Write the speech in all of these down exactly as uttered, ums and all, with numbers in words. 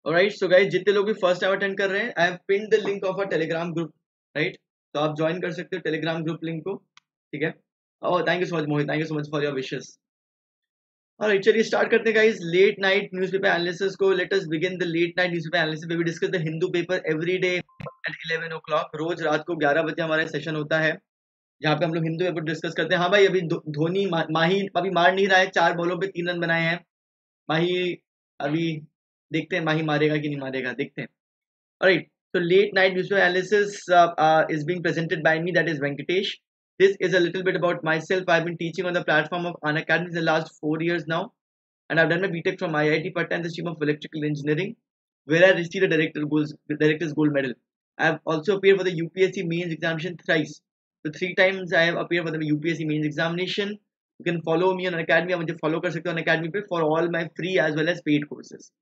Alright, so guys जितने लोग भी फर्स्ट टाइम अटेंड कर रहे हैं, I have pin the link of a Telegram group, right? तो आप ज्वाइन कर सकते हो टेलीग्राम ग्रुप लिंक को, ठीक है? Oh thank you so much Mohit, thank you so much for your wishes. Alright, चलिए स्टार्ट करते हैं guys late night newspaper analysis को। Let us begin the late night newspaper analysis where we discuss the Hindu paper every day at eleven o'clock. रोज रात को ग्यारह बजे हमारा सेशन होता है जहाँ पे हम लोग हिंदू पेपर डिस्कस करते हैं। हाँ भाई, अभी धो- धोनी मा, माही अभी मार नहीं रहा है, चार बॉलों पे तीन रन बनाए हैं माही। अभी देखते हैं माही मारेगा कि नहीं मारेगा, देखते हैं। Alright, so late night visual analysis uh, uh, is being presented by me, that is Venkatesh. This is a little bit about myself. I've been teaching on the platform of Unacademy for the last four years now, and I've done my B Tech from I I T Patna in the stream of electrical engineering, where I received a director gold, director's gold medal. I've also appeared for the U P S C mains examination thrice. So three times I have appeared for the U P S C mains examination. You can follow me on Unacademy. आप मुझे follow कर सकते हो Unacademy पे for all my free as well as paid courses.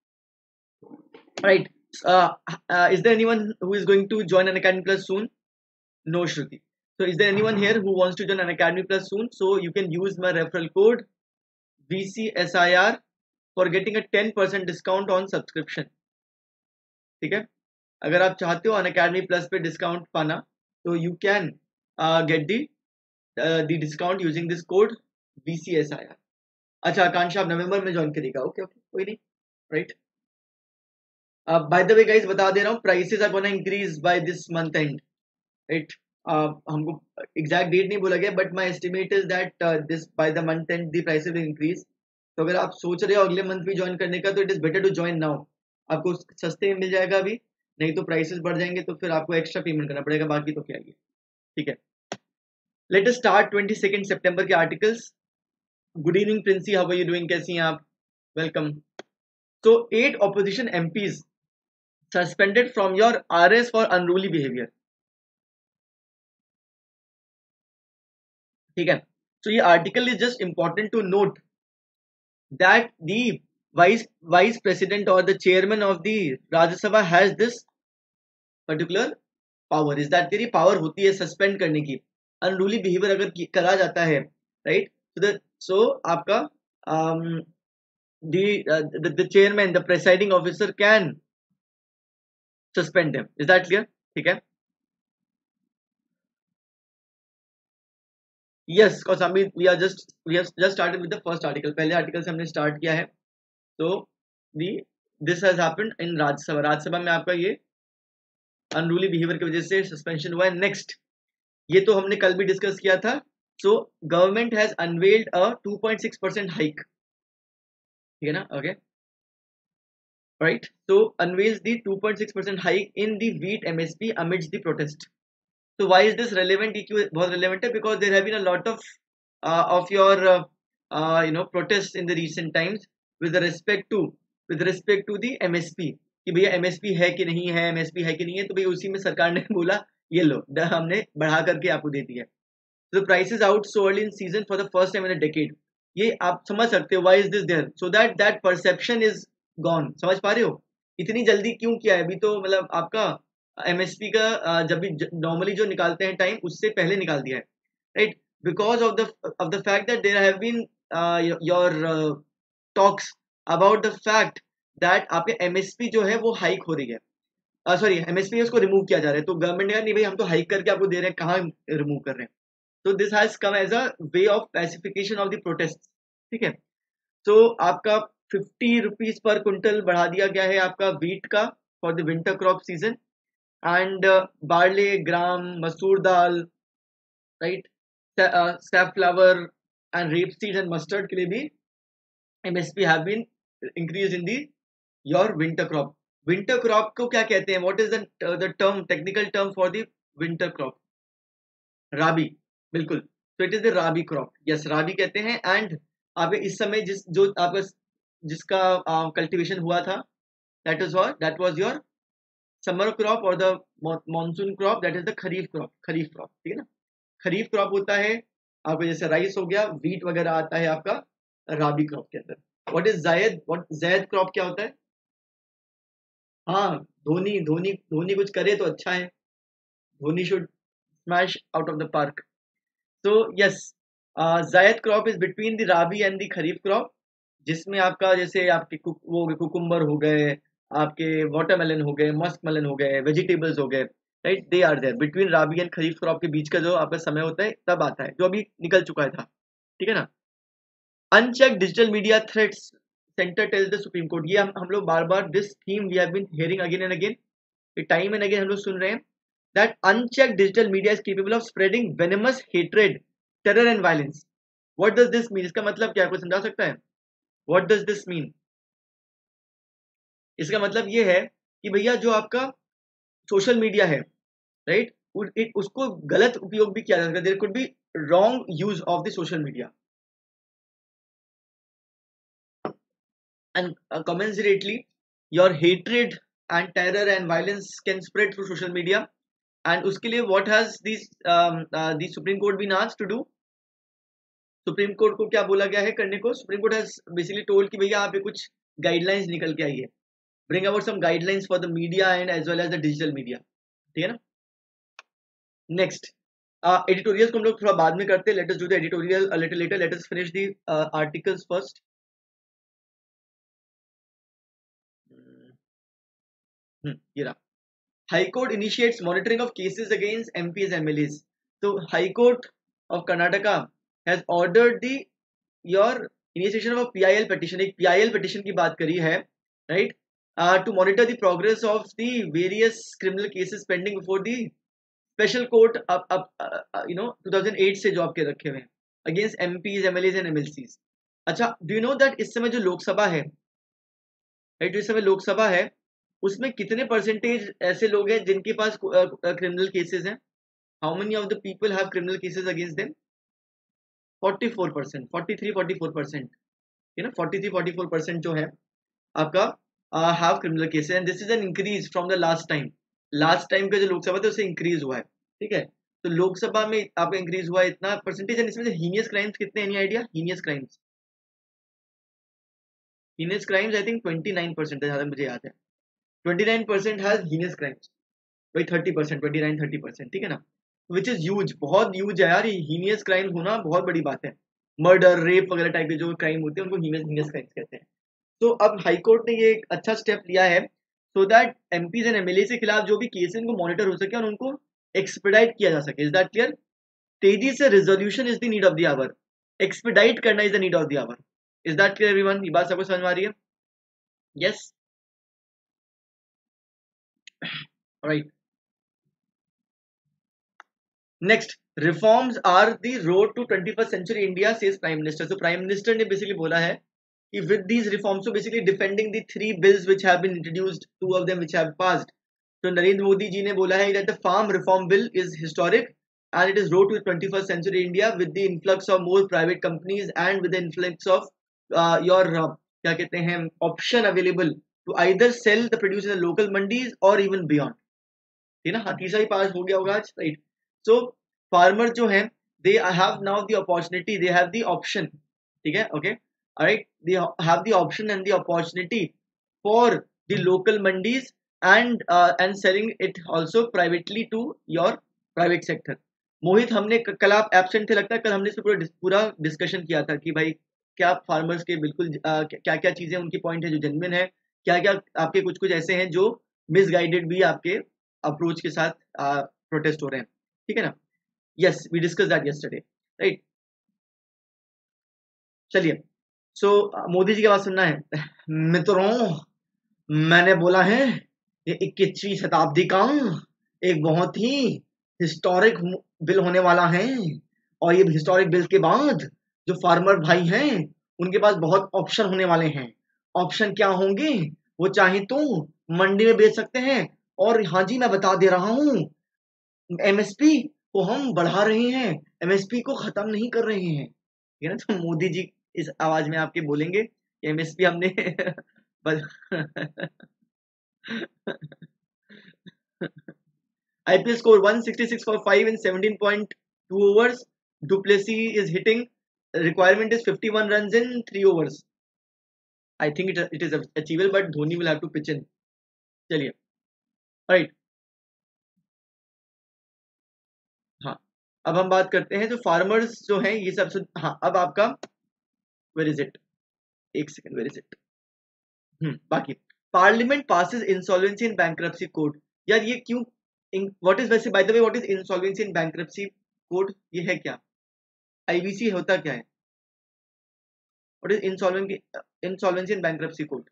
Right. Uh, uh, is there anyone who is going to join an Academy Plus soon? No, Shruti. So, is there anyone here who wants to join an Academy Plus soon? So, you can use my referral code V C S I R for getting a ten percent discount on subscription. ठीक है? अगर आप चाहते हो Unacademy plus पे discount पाना, तो you can get the the discount using this code V C S I R. अच्छा आकांक्षा, आप नवंबर में ज्वाइन करेगा? ओके ओके, कोई नहीं, right? By the way guys, बता दे रहा हूँ, prices are gonna increase by this month end, right? हमको एग्जैक्ट डेट नहीं बोला गया, but my estimate is that this by the month end the prices will increase. तो अगर आप सोच रहे हो अगले मंथ भी ज्वाइन करने का, तो it is better to join now. आपको सस्ते में मिल जाएगा अभी, नहीं तो प्राइसेस बढ़ जाएंगे तो फिर आपको एक्स्ट्रा पेमेंट करना पड़ेगा, बाकी तो क्या है, ठीक है? Let us start twenty second सितंबर के articles. Good evening Princy, how are you doing, कैसी हैं आप? वेलकम। तो eight opposition MPs suspended from your RS for unruly behaviour, ठीक है? So ये article is just important to note that the vice vice president or the chairman of the Rajya Sabha has this particular power. is that तेरी power होती है suspend करने की, unruly behavior अगर की- करा जाता है, right? So the so आपका um, the, uh, the the chairman, the presiding officer can suspend them. Is that clear? ठीक है? Yes, because Amit, we are just we have just started with the first article. पहले article से हमने start किया है। तो the this has happened in Rajya Sabha. Rajya Sabha में आपका ये अनरूली बिहेवियर की वजह से सस्पेंशन हुआ है। नेक्स्ट, ये तो हमने कल भी डिस्कस किया था। So government has unveiled a two point six percent hike, ठीक है ना? Okay, right. So unveils the two point six percent hike in the wheat MSP amidst the protest. So why is this relevant? E Q बहुत relevant है because there have been a lot of uh, of your uh, uh, you know protests in the recent times with respect to with respect to the M S P कि भैया M S P है कि नहीं है, M S P है कि नहीं है। तो भैया उसी में सरकार ने बोला ये लो, द- हमने बढ़ा करके आपको दे दिया है। So the price is out so early in season for the first time in a decade. ये आप समझ सकते हो why is this there? So that that perception is gone. समझ पा रहे हो इतनी जल्दी क्यों किया है? अभी तो मतलब आपका एमएसपी का अ, जब भी नॉर्मली जो निकालते हैं टाइम, उससे पहले निकाल दिया है, right? Because of the of the fact that there have been your talks about the fact that आपके एमएसपी जो है वो हाइक हो रही है। सॉरी, एमएसपी उसको रिमूव किया जा रहा है। तो गवर्नमेंट ने कहा नहीं भाई, हम तो हाइक करके आपको दे रहे हैं, कहाँ रिमूव कर रहे हैं? तो this has come as a way of pacification of the protest, ठीक है? तो आपका फिफ्टी रुपीज पर क्विंटल बढ़ा दिया गया है आपका वीट का for the winter crop season, and barley, gram, मसूर दाल, right, safflower and rapeseed and mustard के लिए भी M S P have been increased in the your winter crop. Winter crop को क्या कहते हैं? What is the uh, the term, technical term for the winter crop? Rabi, बिल्कुल। तो it is the rabi crop, yes rabi कहते हैं। एंड आप इस समय जिस जो आपका जिसका कल्टीवेशन हुआ था, that is what that was your summer crop और the monsoon crop, that is the kharif crop. Kharif crop, ठीक है ना? खरीफ क्रॉप होता है आपको, जैसे राइस हो गया, वीट वगैरह आता है आपका राबी क्रॉप के अंदर। What is zaid, what zaid crop क्या होता है? हाँ, धोनी धोनी धोनी कुछ करे तो अच्छा है, Dhoni should smash out of the park. तो yes, zaid crop is between the rabi and the kharif crop, जिसमें आपका जैसे आपके कुक, वो कुकुम्बर हो गए, आपके वाटरमेलन हो गए, मस्क मेलन हो गए, वेजिटेबल्स हो गए, right, they are there between rabi and kharif crop के बीच का जो आपका समय होता है तब आता है, जो अभी निकल चुका है था, ठीक है ना। Unchecked digital media threats centre tell the supreme court, ये हम हम लोग बार बार this theme we have been hearing again and again, time and again हम लोग सुन रहे हैं, that unchecked digital media is capable of spreading venomous hatred, terror and violence. What does this mean, इसका मतलब क्या है, कोई समझा सकता है? What does this mean? इसका मतलब ये है कि भैया जो आपका सोशल मीडिया है, राइट, उसको गलत उपयोग भी किया जा सकता है, there could be wrong use of the social media and uh, commensurately your hatred and terror and violence can spread through social media, and uske liye what has these um, uh, the supreme court been asked to do? Supreme court को क्या बोला गया है करने को? Supreme court has basically told कि भैया आप ये कुछ गाइडलाइंस निकल के आई है, bring about some guidelines for the media and as well as the digital media, ठीक है ना। नेक्स्ट एडिटोरियल्स को हम लोग थोड़ा बाद में करते हैं, let us do the editorial a little later, let us finish the articles first. ये रहा, High Court initiates monitoring of cases against M Ps M L As. So High Court of Karnataka has ordered the your initiation of a P I L petition, एक P I L petition की बात करी है, right, uh, to monitor the progress of the various criminal cases pending before the special court up up uh, uh, you know two thousand eight से जो आपके रखे हुए हैं against M Ps M L As and M L Cs। अच्छा, do you know that इस समय जो लोकसभा है, राइट, जो इस समय लोकसभा है उसमें कितने परसेंटेज ऐसे लोग हैं जिनके पास क्रिमिनल केसेस हैं? How many of the people have criminal cases against them? Forty four percent, forty three forty four percent, you know forty three forty four percent जो है आपका have criminal cases, and this is an increase from the last time. Last time का जो लोकसभा था उससे increase हुआ है, ठीक है। तो लोकसभा में आपका इंक्रीज हुआ है इतना परसेंटेज, एंड इसमें से हीनियस क्राइम्स कितने, any idea? Heinous crimes heinous crimes I think twenty nine percent है, जहां तक मुझे याद है, twenty nine percent has heinous crimes, भाई thirty percent, twenty nine thirty percent, ठीक है ना, विच इज ह्यूज, बहुत ह्यूज है यार, ये हीनियस क्राइम होना बहुत बड़ी बात है। मर्डर, रेप वगैरह टाइप के जो क्राइम होते हैं उनको हीनियस हीनियस क्राइम्स कहते हैं। तो अब हाई कोर्ट ने ये एक अच्छा स्टेप लिया है so that MPs and MLA के खिलाफ जो भी केस है उनको मॉनिटर हो सके और उनको एक्सपेडाइट किया जा सके। Is that clear? तेजी से resolution is the need of the hour, expedite करना is the need of the hour. Is that clear everyone? ये बात सबको समझ में आ रही है? Yes, right. Next, reforms are the road to twenty first century India, says prime minister. तो प्राइम मिनिस्टर ने बेसिकली बोला है कि with these reforms, so basically defending the three bills which have been introduced, two of them which have passed, तो नरेंद्र मोदी जी ने बोला है that the farm reform bill is historic and it is road to the twenty-first century India with the influx of more private companies and with the influx of uh, your uh, क्या कहते हैं option available to either sell the produce in the local mandis or even beyond, ठीक है ना। हाँ, तीसरा ही पास हो गया होगा आज, राइट। सो फार्मर जो है they have now the opportunity, they have the option, ठीक है, okay, alright, they have the option and the opportunity for the local mandis and uh, and selling it also privately to your private sector। Mohit, हमने कल आप absent थे लगता है, कल हमने इस पूरा पूरा डिस्कशन किया था कि भाई क्या फार्मर्स के बिल्कुल क्या क्या चीजें उनकी पॉइंट है जो जेन्युइन है, क्या क्या आपके कुछ कुछ ऐसे हैं जो मिसगाइडेड भी आपके अप्रोच के साथ प्रोटेस्ट हो रहे हैं, ठीक है ना। Yes, we discuss that yesterday, right. चलिए, सो so, मोदी जी की बात सुनना है मित्रों, मैंने बोला है ये इक्कीसवीं शताब्दी का एक बहुत ही हिस्टोरिक बिल होने वाला है, और ये हिस्टोरिक बिल के बाद जो फार्मर भाई हैं उनके पास बहुत ऑप्शन होने वाले हैं। ऑप्शन क्या होंगे? वो चाहे तो मंडी में बेच सकते हैं, और हाँ जी मैं बता दे रहा हूँ एमएसपी को हम बढ़ा रहे हैं, एमएसपी को खत्म नहीं कर रहे हैं, ठीक है ना। तो मोदी जी इस आवाज में आपके बोलेंगे एमएसपी हमने IPL score one sixty-six for five in seventeen point two overs, Duplessis is hitting, requirement is fifty-one runs in three overs। I think it, it is achievable but Dhoni will have to pitch in। चलिए, right, हाँ, अब हम बात करते हैं जो farmers जो हैं ये सब। हाँ, अब आपका वेयर इज इट, एक second, where is it, hmm बाकी parliament passes insolvency in bankruptcy code. यार ये क्यों, व्हाट इज वैसे by the way what is insolvency in bankruptcy code, ये है क्या, आईबीसी होता क्या है, what is insolvency insolvency in bankruptcy code?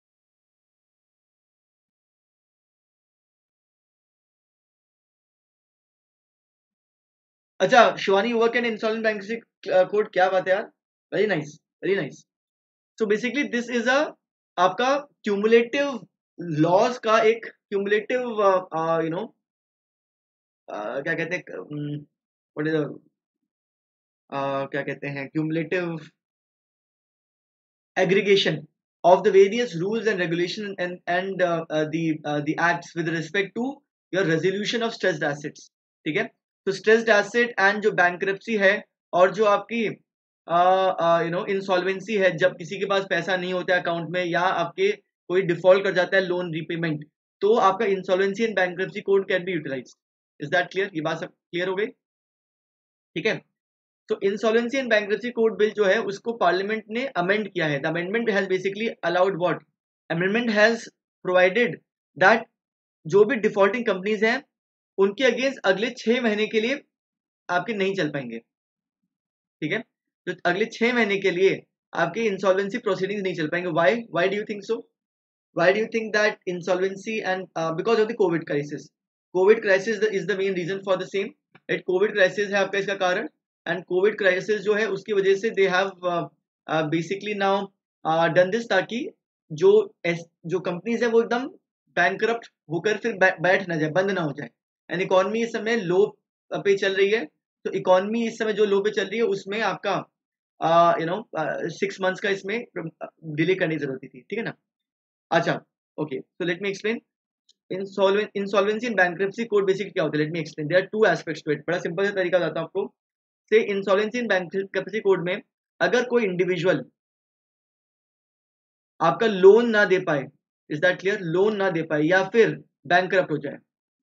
अच्छा Shivani, work and insolvent bankruptcy code, क्या बात है यार, very nice very nice. So basically this is a आपका क्यूमुलेटिव लॉज का एक क्यूमुलेटिव यू नो क्या कहते हैं, व्हाट इज क्या कहते हैं, cumulative aggregation of the various rules and regulation and and uh, uh, the uh, the acts with respect to your resolution of stressed assets। ठीक है, तो stressed asset and जो bankruptcy है और जो आपकी यू नो इंसॉल्वेंसी है, जब किसी के पास पैसा नहीं होता है अकाउंट में या आपके कोई डिफॉल्ट कर जाता है लोन रीपेमेंट, तो आपका insolvency and bankruptcy code can be utilised. Is that clear, ये बात सब क्लियर हो गई? ठीक है, तो insolvency and bankruptcy code bill जो है उसको पार्लियामेंट ने अमेंड किया है। The amendment has basically allowed what, amendment has provided that जो भी डिफॉल्टिंग कंपनीज हैं उनके अगेंस्ट अगले छह महीने के लिए आपके नहीं चल पाएंगे। ठीक है, तो अगले छह महीने के लिए आपके इंसॉल्वेंसी प्रोसीडिंग्स नहीं चल पाएंगे। Why why do you think so? Why do you think that insolvency and because of the covid crisis, covid crisis is the main reason for the same. It covid crisis है आपका इसका कारण, and Covid crisis जो है उसकी वजह से they have basically now done this, ताकि जो जो कंपनीज है वो एकदम बैंकरप्ट होकर फिर बैठ ना जाए, बंद ना हो जाए। एंड इकोनॉमी इस समय लो पे चल रही है, तो इकोनॉमी इस समय जो लो पे चल रही है उसमें आपका यू नो सिक्स मंथ्स का इसमें डिले करने की जरूरत थी। ठीक है ना? अच्छा okay, so let me explain insolvent insolvency and bankruptcy code basically क्या होता है, let me explain, there are two aspects to it। बड़ा सिंपल सा तरीका बताता हूँ आपको। से इंसॉल्वेंसी एंड बैंक्रप्सी कोड में अगर कोई इंडिविजुअल आपका लोन ना दे पाए, इज दैट क्लियर, लोन ना दे पाए या फिर बैंकरप्ट हो जाए,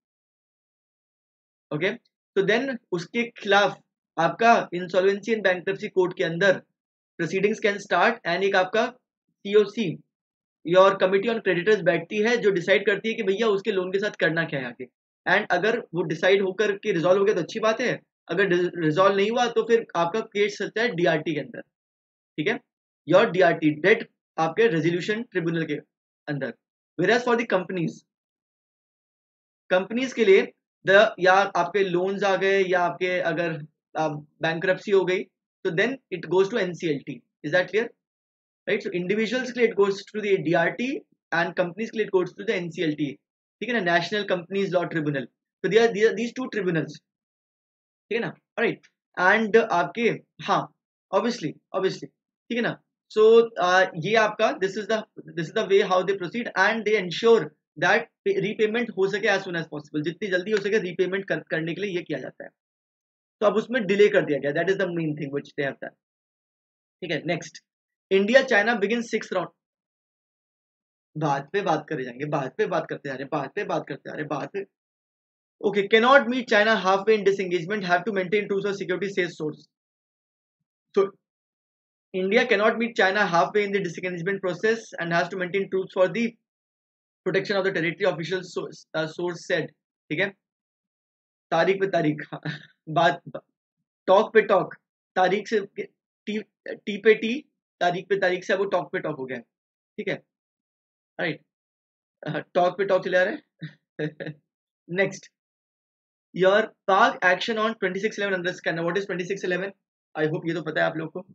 ओके, तो देन उसके खिलाफ आपका इंसॉल्वेंसी एंड बैंक्रप्सी कोड के अंदर प्रोसीडिंग्स कैन स्टार्ट, एंड एक आपका COC your committee on creditors बैठती है जो डिसाइड करती है कि भैया उसके लोन के साथ करना क्या है आगे। एंड अगर वो डिसाइड होकर के रिजॉल्व हो गया तो अच्छी बात है, अगर रिजॉल्व नहीं हुआ तो फिर आपका केस चलता है डीआरटी के अंदर। ठीक है, योर डीआरटी डेट आपके रेजोल्यूशन ट्रिब्यूनल के अंदर। Whereas for the companies, companies के लिए द या आपके लोन्स आ गए या आपके अगर बैंक्रप्सी हो गई तो then it goes to NCLT. Is that clear? Right, so individuals के लिए it goes to the DRT and companies के लिए it goes to the NCLT. ठीक है ना, नेशनल कंपनीज लॉ ट्रिब्यूनल। तो they are these two tribunals. ठीक है ना, राइट, एंड आपके हाँ ऑब्वियसली ऑब्वियसली ठीक है ना। सो so, uh, ये आपका this is the this is the way how they proceed and they ensure that repayment हो सके एज सुन एज पॉसिबल, जितनी जल्दी हो सके रीपेमेंट कर, करने के लिए ये किया जाता है। तो अब उसमें डिले कर दिया गया, that is the main thing which they have done. ठीक है, next, India China begin six round. बात पे बात करे जाएंगे, बात पे बात करते आ रहे, बात पे बात करते आ रहे, बात पे okay, cannot meet China halfway in disengagement, have to maintain truce or security, says source। So India cannot meet China halfway in the disengagement process and has to maintain truce for the protection of the territory, official source, uh, source said। ठीक है, तारीख पे तारीख बात, talk पे talk, तारीख से T T पे टी, तारीख पे तारीख से वो टॉक पे टॉक हो गया। ठीक है, राइट, टॉक पे टॉक चले आ रहे। Next, your Pak action on twenty six eleven under scanner. What is twenty six eleven? I hope ये तो पता है आप लोग को।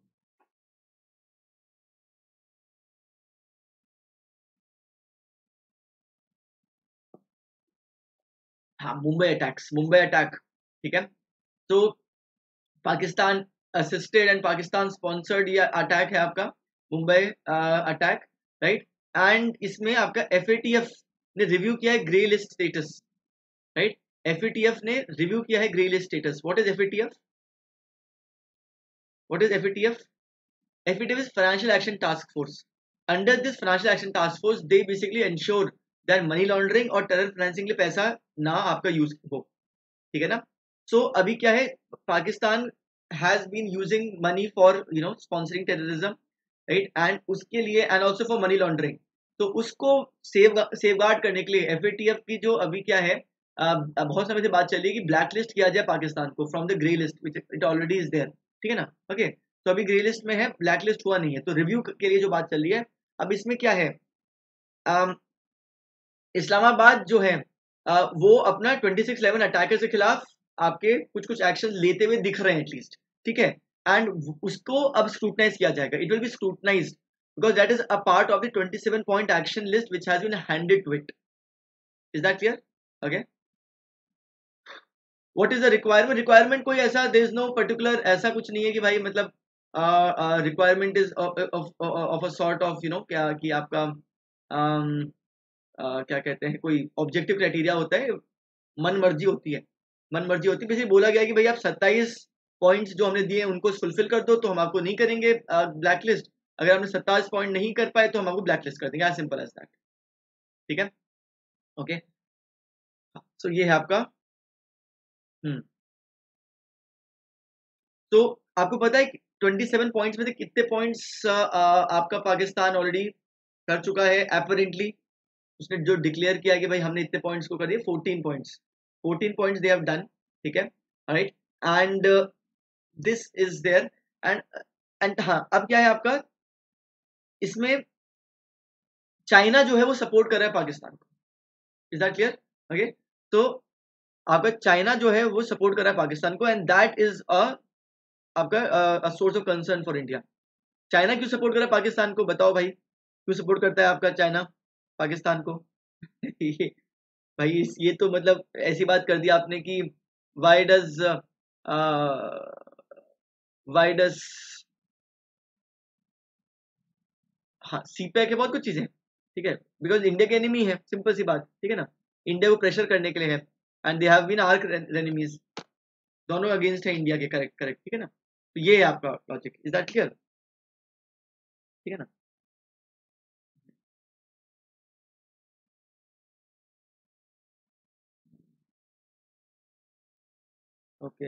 हाँ, मुंबई अटैक्स, मुंबई अटैक। ठीक है, तो Pakistan assisted and Pakistan sponsored ये अटैक है आपका, मुंबई अटैक, राइट। एंड इसमें आपका एफएटीएफ ने रिव्यू किया है grey list status, right. FATF ने रिव्यू किया है grey list status. What is FATF? What is FATF? FATF is financial action task force. Under this financial action task force they basically ensure that money laundering और terror financing के लिए पैसा ना आपका use हो। ठीक है ना। सो so, अभी क्या है, Pakistan has been using money for you know sponsoring terrorism, right, and उसके लिए and also for money laundering. तो उसको सेव सेवगार्ड करने के लिए एफएटीएफ की जो अभी क्या है, आ, बहुत समय से बात चल रही है कि ब्लैक लिस्ट किया जाए पाकिस्तान को from the grey list which it already is there, ठीक है ना। ओके, तो अभी ग्रे लिस्ट में है, ब्लैक लिस्ट हुआ नहीं है, तो रिव्यू के लिए जो बात चल रही है। अब इसमें क्या है, आ, इस्लामाबाद जो है आ, वो अपना ट्वेंटी सिक्स इलेवन अटैकर के खिलाफ आपके कुछ कुछ एक्शन लेते हुए दिख रहे हैं एटलीस्ट, ठीक है। एंड उसको अब स्क्रूटनाइज किया जाएगा, it will be scrutinised because that is a part of the twenty-seven point action list which has been handed to it. Is that clear? Okay, what is the requirement? Requirement कोई ऐसा there is no particular ऐसा कुछ नहीं है कि भाई मतलब uh, uh, requirement is of, of, of a sort of you know क्या कि आपका um, uh, क्या कहते हैं, कोई ऑब्जेक्टिव क्राइटेरिया होता है, मन मर्जी होती है, मन मर्जी होती है। बेसिकली बोला गया है कि भाई आप सत्ताईस पॉइंट्स जो हमने दिए हैं उनको फुलफिल कर दो तो हम आपको नहीं करेंगे ब्लैक लिस्ट, अगर हमने सत्ताईस पॉइंट नहीं कर पाए तो हम आपको ब्लैक लिस्ट कर देंगे, एज सिंपल एज दैट, ठीक है। ओके, सो ये है आपका। हम्म तो आपको पता है ट्वेंटी सेवन पॉइंट्स में से कितने पॉइंट्स आपका पाकिस्तान ऑलरेडी कर चुका है एपरेंटली, उसने जो डिक्लेयर किया कि भाई हमने इतने पॉइंट्स को कर दिए, fourteen points, fourteen points they have done, ठीक है, right. And this is there and and हाँ, अब क्या है आपका इसमें, चाइना जो है वो सपोर्ट कर रहा है पाकिस्तान को, इज दैट क्लियर? ओके, तो आपका चाइना जो है वो सपोर्ट कर रहा है पाकिस्तान को, एंड दैट इज अ आपका source of concern for India. China क्यों सपोर्ट कर रहा है पाकिस्तान को, बताओ भाई, क्यों सपोर्ट करता है आपका चाइना पाकिस्तान को? ये, भाई ये तो मतलब ऐसी बात कर दी आपने कि वाई डज वाई डज हाँ, सीपैक है, बहुत कुछ चीजें, ठीक है, बिकॉज इंडिया के एनिमी है, सिंपल सी बात, ठीक है ना, इंडिया को प्रेशर करने के लिए है, and they have been arch enemies, दोनों अगेंस्ट है इंडिया के, करेक्ट करेक्ट, ठीक है ना। तो ये है आपका लॉजिक, इज दैट क्लियर? ठीक है ना। ओके,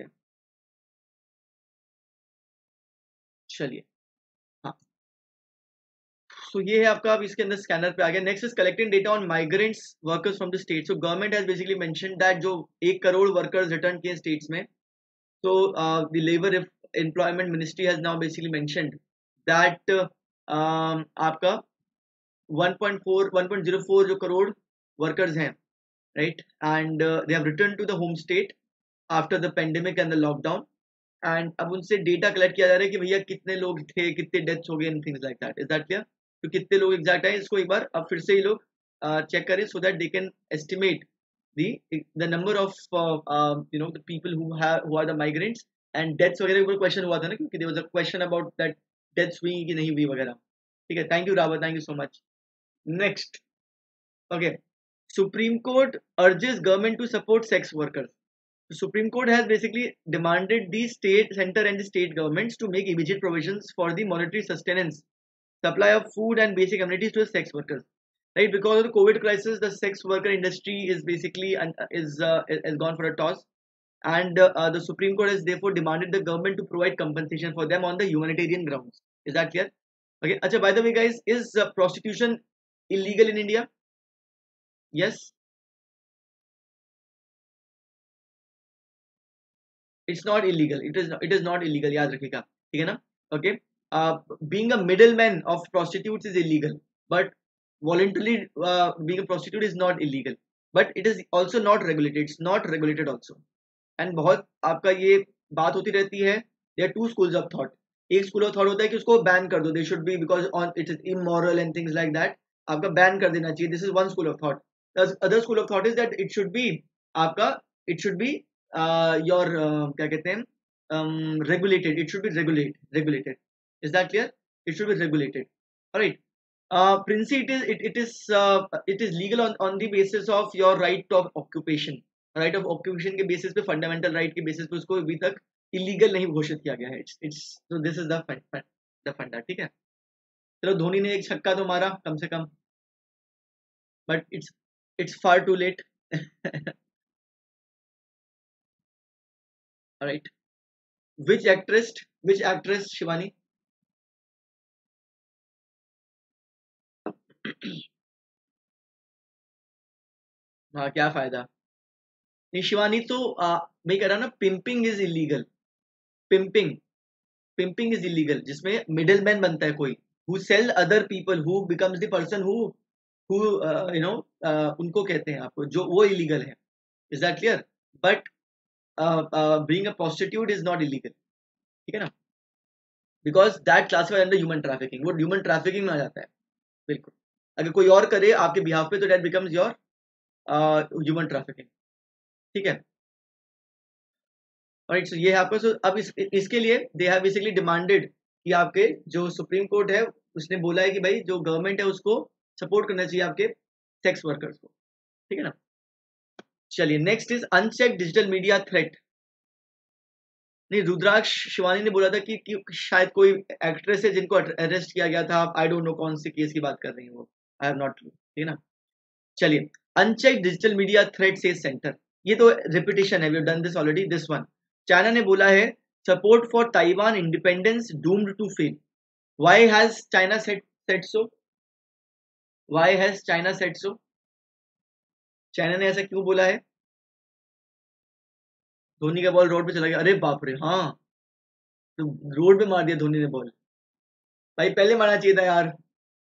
चलिए, हाँ, सो ये है आपका, अब इसके अंदर स्कैनर पे आ गया। Next is collecting data on migrants workers from the state. So government has basically mentioned that जो एक करोड़ वर्कर्स रिटर्न किए स्टेट्स में, so uh, the labor employment ministry has now basically mentioned that uh, um, आपका one point four one point zero four जो crore workers हैं, right, and they have return to the home state after the pandemic and the lockdown, and अब उनसे data collect किया जा रहा है कि भैया कितने लोग थे, कितने डेथ्स हो गए and things like that, is that clear? तो कितने लोग एग्जैक्ट है, इसको एक बार अब फिर से ये लोग चेक करें, so that they can estimate the the number of uh, uh, you know the people who have who are the migrants and deaths वगैरह के ऊपर क्वेश्चन हुआ था ना, क्योंकि there was a question about that deaths हुई कि नहीं हुई वगैरह, ठीक है। Thank you Rawat, thank you so much. Next, okay, supreme court urges government to support sex workers. The Supreme Court has basically demanded the state center and the state governments to make immediate provisions for the monetary sustenance, supply of food and basic amenities to the sex workers, right? Because of the COVID crisis, the sex worker industry is basically uh, is uh, is gone for a toss, and uh, uh, the Supreme Court has therefore demanded the government to provide compensation for them on the humanitarian grounds. Is that clear? Okay. Acha, by the way, guys, is uh, prostitution illegal in India? Yes, it's not illegal. It is it is not illegal. याद रखिएगा, ठीक है ना? Okay. Uh, being a middleman of prostitutes is illegal, but voluntarily uh, being a prostitute is not illegal. But it is also not regulated. It's not regulated also. And बहुत आपका ये बात होती रहती है, there two schools of thought. एक school of thought होता है कि उसको बैन कर दो, they should be because on it is immoral and things like that, आपका बैन कर देना चाहिए, this is one school of thought. Other school of thought is that it should be आपका, इट शुड बी योर क्या कहते हैं, regulated, it should be regulate regulated, is that clear? It should be regulated, right. Princy it is it it is it is legal on on the basis of your right of occupation, right of occupation के basis पे, fundamental right के basis पे उसको अभी तक illegal नहीं घोषित किया गया है। It's it's so this is the the funda, ठीक है। चलो, धोनी ने एक छक्का तो मारा कम से कम, but it's it's far too late, right. Which actress which actress Shivani? हाँ क्या फायदा। नहीं शिवानी, तो आ, मैं कह रहा ना, pimping is illegal. Pimping pimping is illegal, जिसमें मिडिल मैन बनता है कोई, who sell other people, who becomes the person who who you know उनको कहते हैं आपको, जो वो इलीगल है। Is that clear? But being a prostitute is not illegal, ठीक है ना, because that classified under human trafficking, वो ह्यूमन ट्रैफिकिंग में आ जाता है। बिल्कुल, अगर कोई और करे आपके बिहाफ पे तो that becomes your human trafficking, ठीक है। राइट, सो ये है आपका। सो अब इस, इसके लिए दे हैव बेसिकली डिमांडेड कि आपके जो सुप्रीम कोर्ट है उसने बोला है कि भाई जो गवर्नमेंट है उसको सपोर्ट करना चाहिए आपके सेक्स वर्कर्स को, ठीक है ना। चलिए next is uncheck digital media threat. नहीं, रुद्राक्ष शिवानी ने बोला था कि, कि शायद कोई एक्ट्रेस है जिनको अरेस्ट किया गया था। आई डोंट नो कौन से केस की बात कर रही है वो, आई हैव नॉट, ठीक है ना। चलिए, अनचेक डिजिटल मीडिया थ्रेट से सेंटर, ये तो रिपीटिशन है, we have done this already. This one, China ने बोला है support for Taiwan independence doomed to fail. Why has China said said so? Why has China said so? China ने ऐसा क्यों बोला है? धोनी का बॉल रोड पे चला गया, अरे बाप रे, हाँ, तो रोड पे मार दिया धोनी ने बॉल। भाई पहले मारना चाहिए था यार।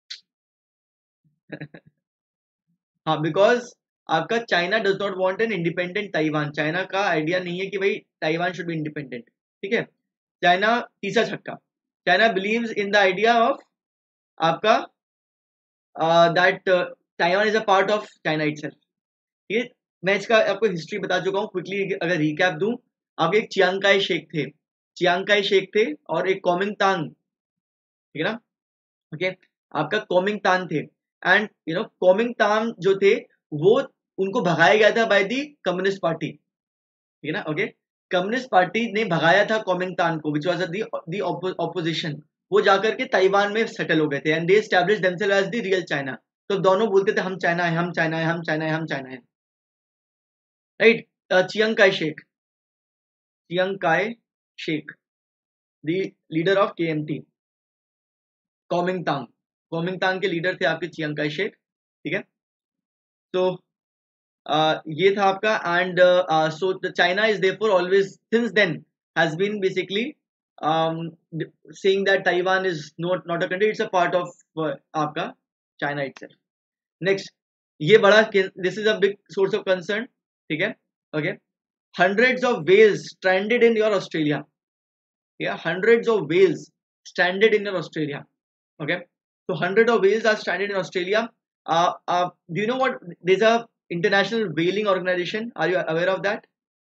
हाँ, बिकॉज आपका China does not want an independent Taiwan. China का आइडिया नहीं है कि भाई ताइवान शुड बी इंडिपेंडेंट, ठीक है। चाइना, तीसरा छक्का, China believes in the idea of आपका that Taiwan is a part of China itself. ये मैं इसका आपको हिस्ट्री बता चुका हूँ, क्विकली अगर रिकैप दूं। आपके एक चियांग काई शेख थे, चियांग काई शेख थे, और एक कोमिंगतान, ठीक है ना, ओके okay? आपका कोमिंगतान थे, एंड यू नो कोमिंगतान जो थे वो, उनको भगाया गया था बाय दी कम्युनिस्ट पार्टी, ठीक है ना, ओके। कम्युनिस्ट पार्टी ने भगाया था कोमिंगतान को, विच वाज दी ऑपोजिशन। वो जाकर के ताइवान में सेटल हो गए थे, and they establish themselves as the real China. तो दोनों बोलते थे हम चाइना है, हम चाइना है, हम चाइना है, हम चाइना है, right. Chiang Kai Shek, Chiang Kai Shek, the leader of KMT, Kuomintang, Kuomintang के लीडर थे आपके चियांग काय शेक, ठीक है। तो uh, ये था आपका, and so China is therefore always since then has been basically um, saying that Taiwan is not not a country, it's a part of uh, आपका China itself. Next, ये बड़ा, this is a big source of concern, ठीक है, okay. Hundreds of whales stranded in your Australia, yeah, hundreds of whales stranded in your Australia, okay. So hundred of whales are stranded in Australia. Uh, uh, do you know what? There's a international whaling organization. Are you aware of that?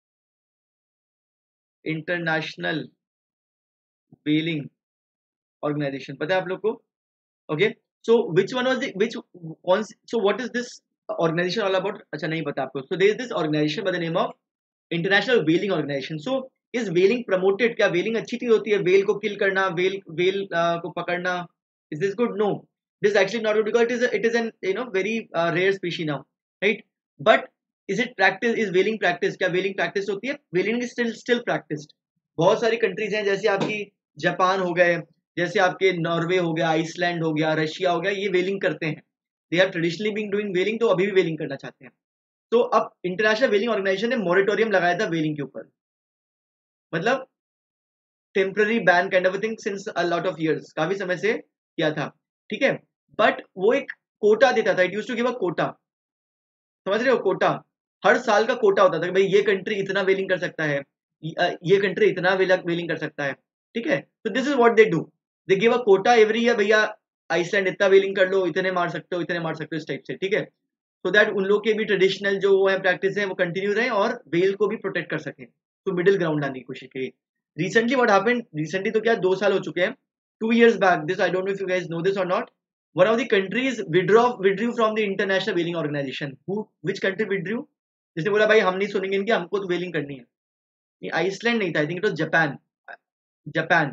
International whaling organization. पता है आप लोग को? Okay. So which one was the which one? So what is this organization all about? अच्छा नहीं पता आपको. So there is this organization by the name of International Whaling Organization. So is whaling promoted? क्या whaling अच्छी चीज होती है? whale को kill करना, whale whale uh, को पकड़ना, is this good? No, this is actually not good, because it is a, it is an you know very uh, rare species now, right? But is it practice? Is whaling practice? क्या whaling practice होती है? whaling is still still practiced. बहुत सारी countries हैं, जैसे आपकी Japan हो गए, जैसे आपके नॉर्वे हो गया, आइसलैंड हो गया, रशिया हो गया, ये वेलिंग करते हैं। They are traditionally being doing whaling, तो अभी भी वेलिंग करना चाहते हैं। तो अब इंटरनेशनल वेलिंग ऑर्गेनाइजेशन ने मॉरेटोरियम लगाया था वेलिंग के ऊपर, मतलब temporary ban kind of thing since a lot of years, काफी समय से किया था, ठीक है। बट वो एक कोटा देता था, it used to give a quota, समझ रहे हो, कोटा, हर साल का कोटा होता था कि भाई ये कंट्री इतना वेलिंग कर सकता है, ये कंट्री इतना वेलिंग कर सकता है, ठीक है। तो this is what they do, they give a quota every year, भैया आइसलैंड इतना वेलिंग कर लो, इतने मार सकते हो, इतने मार सकते हो, इस टाइप से, ठीक है। सो दैट उन लोग के भी ट्रेडिशनल जो वो है प्रैक्टिस है वो कंटिन्यू रहे और वेल को भी प्रोटेक्ट कर सके, तो मिडिल ग्राउंड लाने की कोशिश की। रिसेंटली व्हाट हैपेंड, रिसेंटली तो क्या दो साल हो चुके हैं, two years back, this I don't know if you guys know this और not, one of the countries withdraw withdrew from the international whaling organisation. Who which country withdrew? जिसने बोला भाई हम नहीं सुनेंगे इनकी, हमको तो वेलिंग करनी है। ये आइसलैंड नहीं था, I think it was Japan, Japan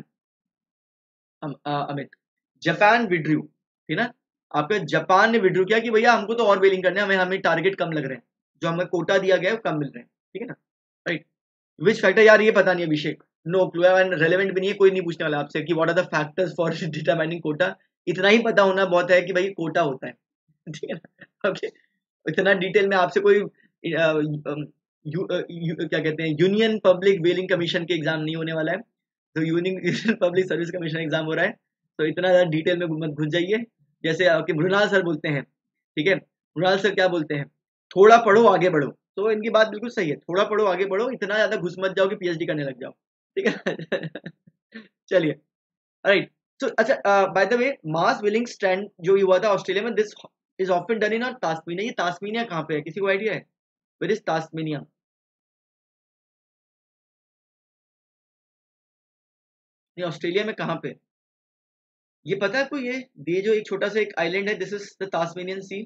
Amit, Japan withdrew, ठीक है ना। आपका जापान ने विड्रू किया कि भैया हमको तो और वेलिंग करने हैं, हमें हमें टारगेट कम लग रहे हैं, जो हमें कोटा दिया गया है वो कम मिल रहे हैं, ठीक है ना, राइट। विच फैक्टर, यार ये पता नहीं Abhishek, no clue, and relevant भी नहीं है, कोई नहीं पूछने वाला आपसे कि what are the factors for determining quota. इतना ही पता होना बहुत है कि भाई कोटा होता है, ठीक है ना, ओके इतना डिटेल में आपसे कोई अ, यू, अ, यू, क्या कहते हैं यूनियन पब्लिक वेलिंग कमीशन के एग्जाम नहीं होने वाला है, तो union public service commission exam हो रहा है, तो इतना ज़्यादा डिटेल में मत घुस जाइए। जैसे आपके मृणाल सर बोलते हैं, ठीक है, मृणाल सर क्या बोलते हैं, थोड़ा पढ़ो आगे बढ़ो, तो इनकी बात बिल्कुल सही है, थोड़ा पढ़ो आगे बढ़ो, इतना ज़्यादा घुस मत जाओ कि पीएचडी करने लग जाओ, ठीक है। चलिए, राइट। तो अच्छा, by the way, mass whaling stand जो हुआ था ऑस्ट्रेलिया में, this is often done in Tasmania. ये तास्मीनिया कहाँ पे है, किसी को आइडिया है? Where is Tasmania? ये ऑस्ट्रेलिया में कहाँ पे? ये पता है आपको? ये ये जो एक छोटा सा एक आइलैंड है, this is the Tasmanian sea,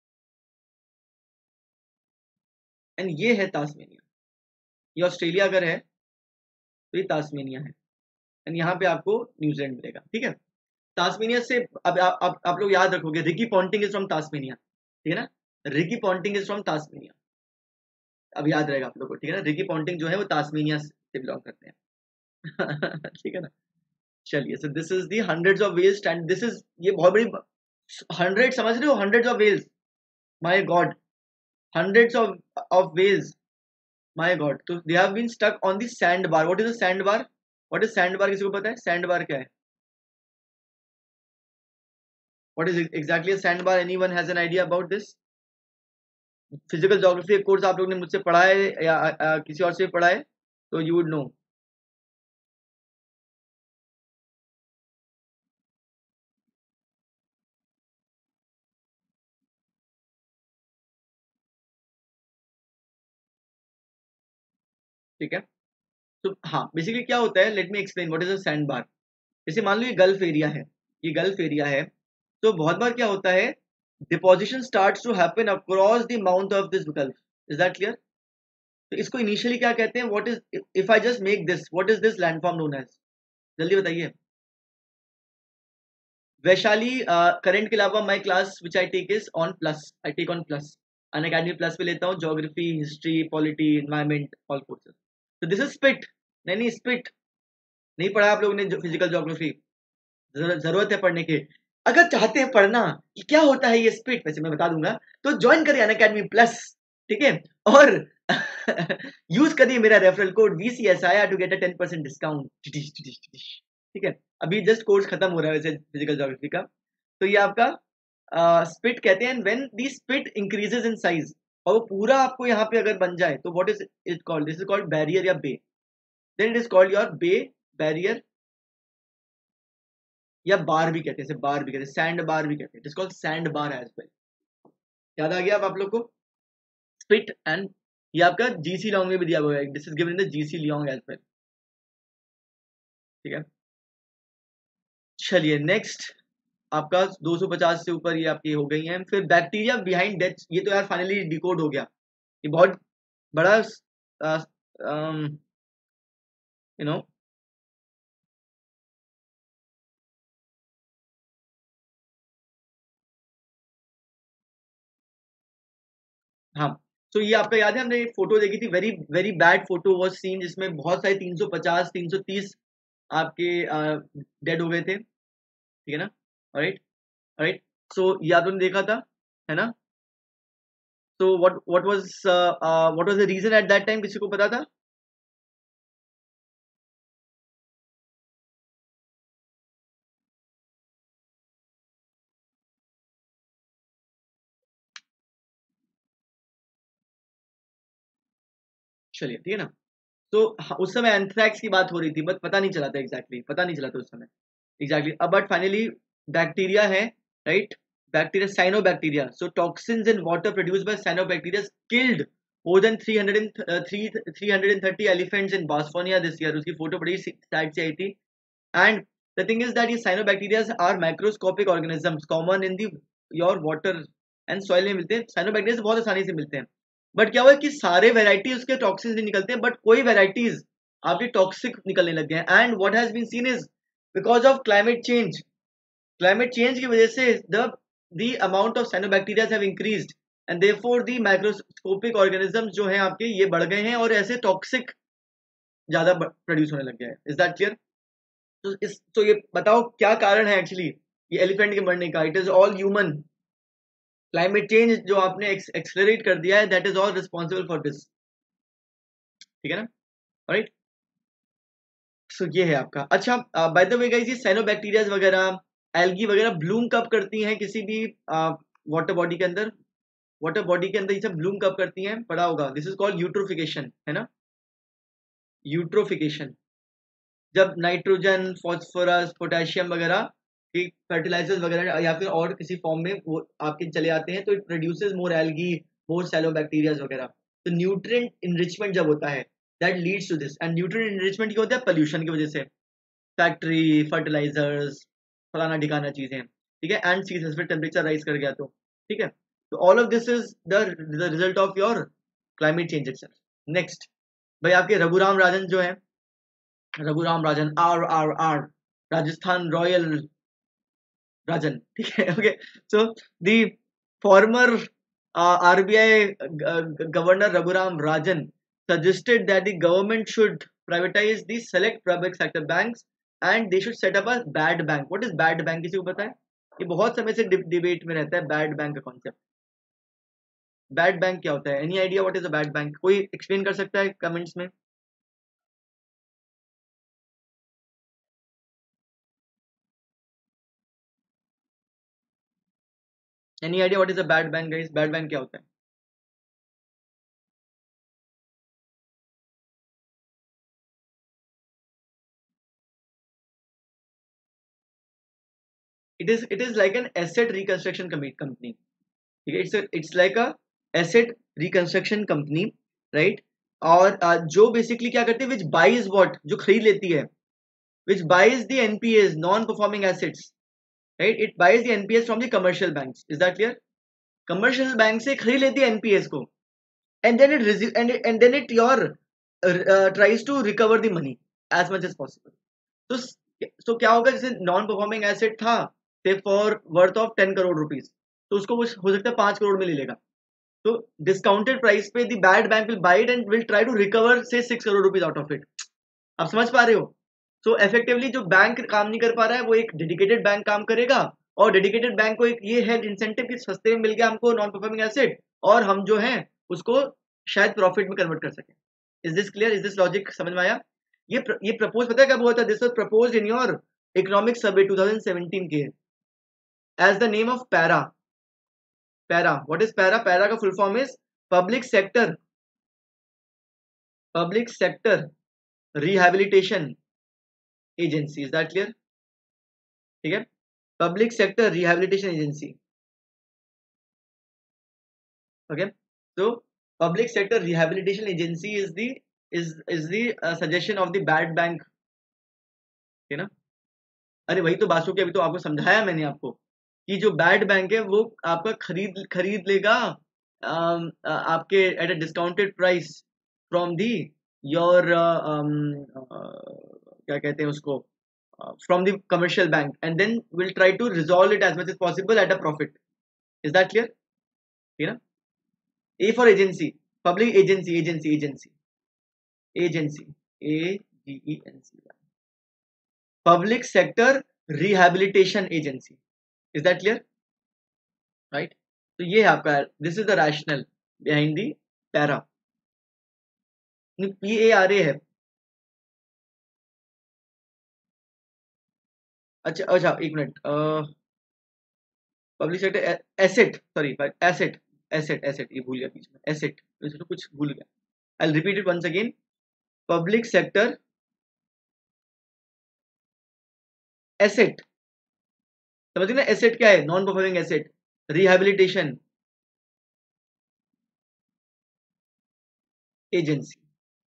एंड ये है तास्मेनिया। ये ऑस्ट्रेलिया अगर है तो ये तास्मेनिया है, एंड यहाँ पे आपको न्यूजीलैंड मिलेगा, ठीक है। तास्मेनिया से अब आप आप, आप लोग याद रखोगे, Ricky Ponting is from Tasmania, ठीक है ना, Ricky Ponting is from Tasmania, अब याद रहेगा आप लोगों को, ठीक है ना, रिकी पॉन्टिंग जो है वो तास्मेनिया से बिलोंग करते हैं। ठीक है ना। चलिए, so this is the hundreds of whales, and this is, ये बहुत बड़ी, हंड्रेड समझ रहे हो, hundreds of whales, my god, hundreds of of whales, my god. तो they have been stuck on the sand bar. What is a sand bar? What is sand bar, किसी को पता है सैंड बार क्या है? What is exactly a sand bar? Anyone has an idea about this? Physical geography course आप लोग ने मुझसे पढ़ा है या आ, आ, किसी और से पढ़ा है, तो यू वुड नो। ठीक है, तो हाँ, बेसिकली क्या होता है, let me explain what is a sand bar. जैसे मान लो ये गल्फ एरिया है, ये गल्फ एरिया है, तो बहुत बार क्या होता है, deposition starts to happen across the mount of this gulf. Is that clear? तो इसको इनिशियली क्या कहते हैं, what is, if I just make this, what is this landform known as? जल्दी बताइए। वैशाली, करंट के अलावा my class which I take is on plus, I take on plus, Unacademy plus पे लेता हूँ, geography, history, polity, environment, all courses. तो this is spit. नहीं नहीं, स्पिट नहीं पढ़ा आप लोगों ने फिजिकल ज्योग्राफी? जरूरत है पढ़ने की, अगर चाहते हैं पढ़ना कि क्या होता है ये स्पिट, वैसे मैं बता दूंगा, तो ज्वाइन करिए अन अकेडमी प्लस, ठीक है, और यूज करिए मेरा referral code V C S I R to get a ten percent discount, ठीक है। अभी जस्ट कोर्स खत्म हो रहा है वैसे फिजिकल ज्योग्राफी का। तो ये आपका स्पिट कहते हैं, when the spit increases in size, और वो पूरा आपको यहाँ पे अगर बन जाए, तो what is it called? This is called barrier या bay, then it is called your bay, barrier, या बार भी कहते हैं, बार भी कहते हैं, सैंड बार भी कहते हैं, it is called sand bar as well. याद आ गया अब आप लोग को? स्पिट एंड, ये आपका जीसी लॉन्ग में भी दिया हुआ है, this is given in the GC Leong as well, ठीक है। चलिए नेक्स्ट, आपका दो सौ पचास से ऊपर ये आपकी हो गई हैं। फिर बैक्टीरिया बिहाइंड डेथ, ये तो यार फाइनली डिकोड हो गया, ये बहुत बड़ा, यू नो, हाँ। तो ये आपका याद है, हमने एक फोटो देखी थी, very very bad photo was seen, जिसमें बहुत सारे तीन सौ पचास तीन सौ तीस आपके डेड हो गए थे, ठीक है ना, राइट, राइट। सो ये आप लोगों ने देखा था, है ना। तो what what was what was the reason at that time, किसी को पता था? चलिए, ठीक है ना। तो हाँ, उस समय एंथ्रैक्स की बात हो रही थी, बट पता नहीं चला था एग्जैक्टली, पता नहीं चला था उस समय एग्जैक्टली। अब बट फाइनली बैक्टीरिया है, right, bacteria, cyanobacteria, so toxins in water produced by cyanobacteria killed more than three hundred three hundred thirty elephants in Botswana this year. उसकी फोटो बड़ी साइड से आई थी। And the thing is that ये cyanobacterias are microscopic organisms common in the your water and soil में मिलते हैं। Cyanobacteria बहुत आसानी से मिलते हैं, बट क्या हुआ कि सारे वेराइटी उसके टॉक्सिन्स नहीं निकलते हैं, बट कोई वेराइटीज आपके टॉक्सिक निकलने लग गए हैं। And what has been seen is because of climate change, climate change की वजह से the the amount of cyanobacterias have increased, and therefore the microscopic organisms जो हैं आपके, ये बढ़ गए हैं, और ऐसे टॉक्सिक ज्यादा प्रोड्यूस होने लग गया है। Is that clear? तो इस, तो ये बताओ क्या कारण है एक्चुअली ये एलिफेंट के मरने का? It is all human, climate change जो आपने एक्सेलरेट कर दिया है, that is all responsible for this, ठीक है ना, राइट। सो ये है आपका। अच्छा, बाय द वे गाइस, ये साइनोबैक्टीरियाज वगैरह, एल्गी वगैरह ब्लूम कब करती हैं किसी भी वाटर बॉडी के अंदर? वाटर बॉडी के अंदर ये सब ब्लूम कब करती हैं, पढ़ा होगा, दिस इज कॉल्ड यूट्रोफिकेशन, है ना, यूट्रोफिकेशन। जब नाइट्रोजन, फॉस्फोरस, पोटेशियम वगैरह की फर्टिलाइजर्स वगैरह या फिर और किसी फॉर्म में वो आपके चले आते हैं, तो it produces more algae, more cyanobacterias वगैरह। तो न्यूट्रिएंट इनरिचमेंट जब होता है, that leads to this. And nutrient enrichment क्या होता है? पोल्यूशन की वजह से, फैक्ट्री, फर्टिलाइजर्स, फलाना ढिकाना चीजें, ठीक है, एंड सी फिर टेम्परेचर राइज कर गया तो, ठीक है। तो all of this is the result of your climate change itself. Next भाई, आपके रघुराम राजन जो है, Raghuram Rajan, R R R, Rajasthan royal Rajan, ठीक है, okay. So the former RBI governor Raghuram Rajan suggested that the government should privatize the select public sector banks and they should set up a bad bank. What is bad bank, किसी को पता है? ये बहुत समय से डिबेट में रहता है बैड बैंक का कॉन्सेप्ट। बैड बैंक क्या होता है? Any idea what is a bad bank? कोई एक्सप्लेन कर सकता है कमेंट्स में? Any idea what is a bad bank guys? Bad bank क्या होता है? it is it is like an asset reconstruction company, ठीक है, it's a, it's like a asset reconstruction company, right? और uh, जो बेसिकली क्या करते हैं, which buys what, जो खरीद लेती है, which buys the N P As, non performing assets, right? It buys the N P As from the commercial banks, is that clear? commercial bank से खरीद लेती है N P As को, and then it resi- and it, and then it your uh, tries to recover the money as much as possible. तो तो क्या होगा, जैसे नॉन परफॉर्मिंग एसेट था से for worth of ten crore rupees, तो उसको वो हो सकता है पांच करोड़ में ले लेगा, तो डिस्काउंटेड प्राइस पे the bad bank will buy it and will try to recover से six crore rupees out of it. आप समझ पा रहे हो? सो so, इफेक्टिवली जो बैंक काम नहीं कर पा रहा है, वो एक डेडिकेटेड बैंक काम करेगा, और डेडिकेटेड बैंक को एक ये है इंसेंटिव कि सस्ते में मिल गया हमको नॉन परफॉर्मिंग एसेट, और हम जो है उसको शायद प्रॉफिट में कन्वर्ट कर सकें। Is this clear? Is this logic समझ में आया? ये ये प्रपोज पता है कब हुआ था? This was proposed in your economic survey twenty seventeen के, as the name of PARA. PARA, what is PARA? PARA का full form is public sector public sector rehabilitation agency. Is that clear? ठीक है, public sector rehabilitation agency, okay. तो public sector rehabilitation agency is the is is the suggestion of the bad bank, है ना। अरे वही तो बात हो कि अभी तो आपको समझाया मैंने आपको कि जो बैड बैंक है वो आपका खरीद खरीद लेगा um, uh, आपके at a discounted price from the your क्या कहते हैं उसको, from the commercial bank, and then will try to resolve it as much as possible at a profit. Is that clear? ठीक है ना। A for agency, public agency, agency agency agency, A G E N C, public sector rehabilitation agency. Is that clear? Right. तो ये है आपका, this is the rational behind the para. P A R A है। अच्छा अच्छा, एक minute, public sector asset, sorry asset asset asset ये भूल गया बीच में, एसेट तो कुछ भूल गया। I will repeat it once again, public sector asset, समझिए ना, एसेट क्या है? Non performing asset, rehabilitation agency,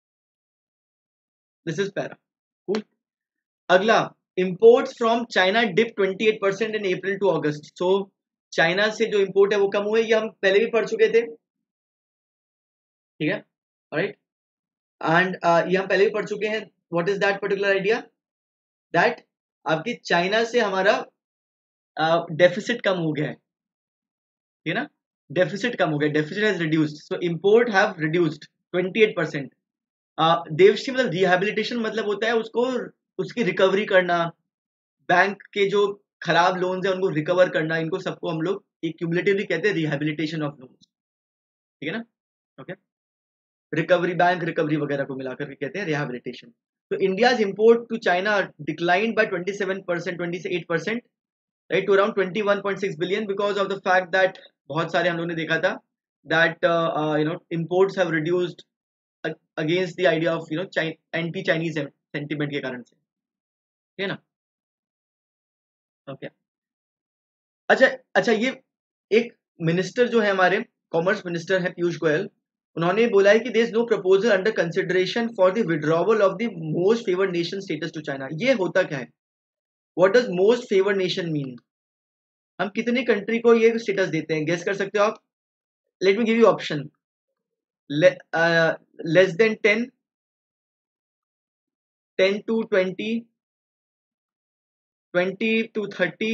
this is PARA. Cool. अगला, imports from China dip twenty eight percent in April to August. So China से जो import है वो कम हुए, ये हम पहले भी पढ़ चुके थे, ठीक है, राइट। एंड ये हम पहले भी पढ़ चुके हैं। What is that particular idea? That आपकी चाइना से हमारा डेफिसिट uh, कम हो गया है, ठीक है ना, डेफिसिट कम हो गया, deficit has reduced, so import have reduced twenty eight percent. Devshree मतलब रिहैबिलिटेशन मतलब होता है उसको, उसकी रिकवरी करना, बैंक के जो खराब लोन्स है उनको रिकवर करना, इनको सबको हम लोग ये क्यूमुलेटिवली कहते हैं रिहेबिलिटेशन ऑफ लोन्स, ठीक है ना, ओके। रिकवरी बैंक रिकवरी वगैरह को मिलाकर के कहते हैं रिहेबिलिटेशन। तो India's import to China decline by twenty seven percent, twenty eight percent, right, to around twenty one point six billion because of the fact that बहुत सारे हम लोगों ने देखा था that you know imports have reduced against the idea of you know anti Chinese sentiment के कारण से, ठीक है ना, ओके okay. अच्छा अच्छा, ये एक मिनिस्टर जो है हमारे कॉमर्स मिनिस्टर है पीयूष गोयल, उन्होंने बोला है कि there is no proposal under consideration for the withdrawal of the most favoured nation status to China. ये होता क्या है, what does most favoured nation mean? हम कितनी कंट्री को ये स्टेटस देते हैं, गेस कर सकते हो आप? Let me give you option, less than ten, ten to twenty, twenty to thirty,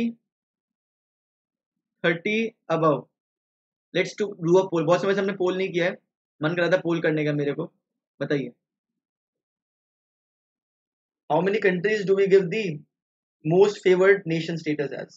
thirty above. Let's to do a poll. बहुत समय से हमने पोल नहीं किया है, मन कर रहा था पोल करने का मेरे को, बताइए how many countries do we give the most favoured nation status as?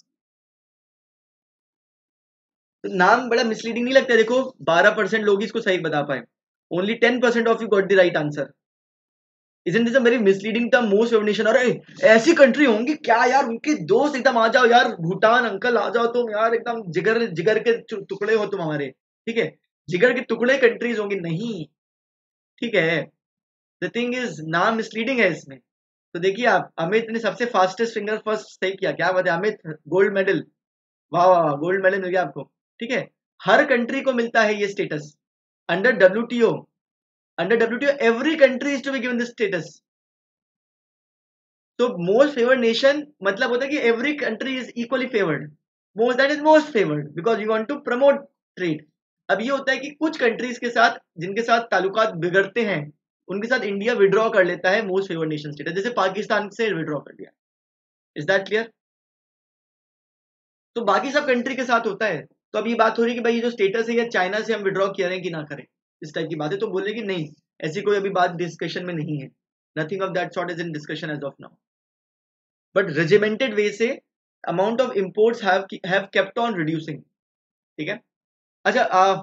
तो नाम बड़ा मिसलीडिंग नहीं लगता? देखो बारह परसेंट लोग इसको सही बता पाए, only ten percent of you got the right answer. Isn't this a very misleading term, most favored nation? अरे ऐसी कंट्री होंगी क्या यार, उनके दोस्त एकदम आ जाओ यार, भूटान अंकल आ जाओ तुम यार, एकदम जिगर जिगर के टुकड़े हो तुम हमारे, ठीक है, जिगर के टुकड़े कंट्रीज होंगी, नहीं, ठीक है। द थिंग इज नाम मिसलीडिंग है इसमें। तो देखिए आप, अमित ने सबसे फास्टेस्ट फिंगर फर्स्ट सही किया, क्या बात है अमित, गोल्ड मेडल, वाह वाह वाह, गोल्ड मेडल मिल गया आपको, ठीक है। हर कंट्री को मिलता है ये status under WTO, under WTO every country is to be given this status. तो मोस्ट फेवर्ड नेशन मतलब होता है कि every country is equally favoured, most that is most favoured because you want to promote trade. अब ये होता है कि कुछ कंट्रीज के साथ जिनके साथ ताल्लुकात बिगड़ते हैं उनके साथ इंडिया विड्रॉ कर लेता है मोस्ट फेवर्ड नेशन स्टेटस, जैसे पाकिस्तान से विड्रॉ कर दिया। Is that clear? तो बाकी सब कंट्री के साथ होता है। तो अब ये बात हो रही है कि भाई ये जो स्टेटस है या चाइना से हम विड्रॉ करें कि ना करें, इस टाइप की बात है। तो बोले कि नहीं, ऐसी कोई अभी बात डिस्कशन में नहीं है, nothing of that sort is in discussion as of now, but regimented way से amount of imports have have kept on reducing, ठीक है। अच्छा आ,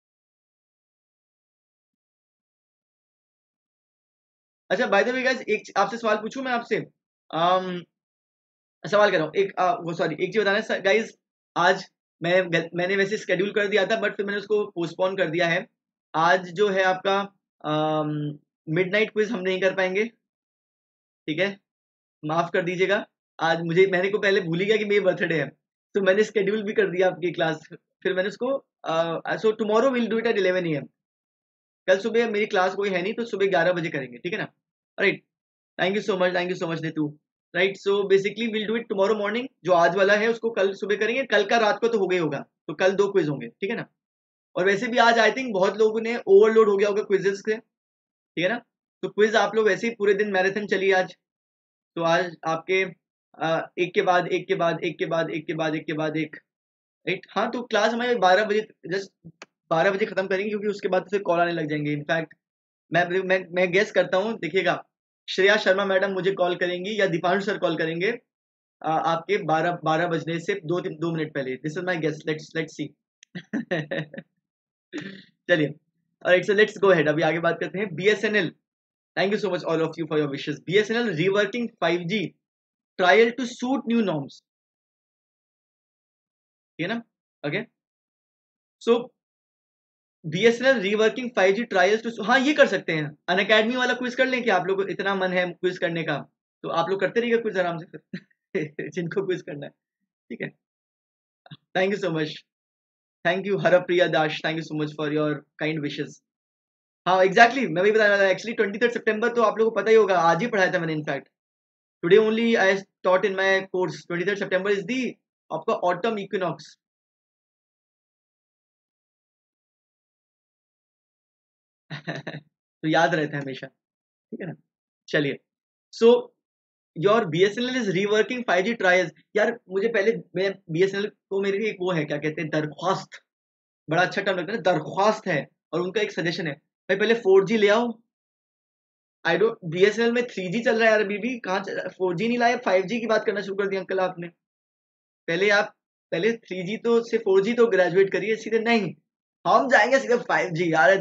अच्छा बाय द वे गाइस, एक आपसे सवाल पूछूं मैं आपसे, um, सवाल कर रहा हूँ एक, आ, वो सॉरी एक चीज बताना है गाइस, आज मैं मैंने वैसे स्केड्यूल कर दिया था बट फिर मैंने उसको पोस्टपोन कर दिया है। आज जो है आपका मिडनाइट क्विज हम नहीं कर पाएंगे, ठीक है, माफ कर दीजिएगा। आज मुझे, मैंने को पहले भूल ही गया कि मेरी बर्थडे है, तो मैंने स्केड्यूल भी कर दिया आपकी क्लास, फिर मैंने उसको, so tomorrow will do it at eleven A M. कल सुबह मेरी क्लास कोई है नहीं, तो सुबह ग्यारह बजे करेंगे, ठीक है ना, right. Thank you so much, thank you so much Netu, right. So basically will do it tomorrow morning, जो आज वाला है उसको कल सुबह करेंगे, कल का रात को तो हो गई होगा, तो कल दो क्विज होंगे, ठीक है ना। और वैसे भी आज आई थिंक बहुत लोगों ने ओवरलोड हो गया होगा क्विजेस से, ठीक है ना। तो क्विज आप लोग वैसे ही पूरे दिन मैराथन चलिए आज, तो आज आपके आ, एक के बाद एक के बाद एक के बाद एक के बाद एक के बाद एक, राइट। हाँ, तो क्लास हमारे बारह बजे, जस्ट बारह बजे खत्म करेंगे क्योंकि उसके बाद फिर कॉल आने लग जाएंगे। इनफैक्ट मैं मैं मैं गेस करता हूँ, देखिएगा, श्रेया शर्मा मैडम मुझे कॉल करेंगी या दीपांशु सर कॉल करेंगे आ, आपके बारह बारह बजने से दो दो मिनट पहले। This is my guess, let's let's see. चलिए, alright, so let's go ahead, अभी आगे बात करते हैं BSNL. Thank you so much all of you for your wishes. BSNL reworking five G trial to suit new norms, ठीक है ना, okay. So BSNL reworking five G trials to, हाँ ये कर सकते हैं, अन अकेडमी वाला क्विज कर लें कि आप लोग को इतना मन है क्विज करने का, तो आप लोग करते रहिएगा क्विज आराम से फिर जिनको क्विज करना है, ठीक है। Thank you so much, thank you Harpriya Das, thank you so much for your kind wishes. हाँ एग्जैक्टली exactly, मैं भी बता रहा था एक्चुअली ट्वेंटी थर्ड सितंबर तो आप लोगों को पता ही होगा, आज ही पढ़ाया था मैंने। In fact today only I taught in my course, twenty third September is the आपका ऑटम इक्विनॉक्स। तो याद रहता है हमेशा, ठीक है ना। चलिए, so your BSNL is reworking five G trials. यार मुझे पहले, मैं बीएसएनएल को मेरी एक वो है, क्या कहते हैं, दरख्वास्त, बड़ा अच्छा टर्म लगता है ना, दरख्वास्त है, और उनका एक सजेशन है, भाई पहले फोर जी ले आओ। आई डोंट, बीएसएनएल में थ्री जी चल रहा है यार, अभी भी कहाँ फोर जी नहीं लाए, फाइव जी की बात करना शुरू कर दी अंकल आपने। पहले आप पहले थ्री जी तो से फोर जी तो ग्रेजुएट करिए सीधे, नहीं हम जाएंगे सीधे फाइव जी यार।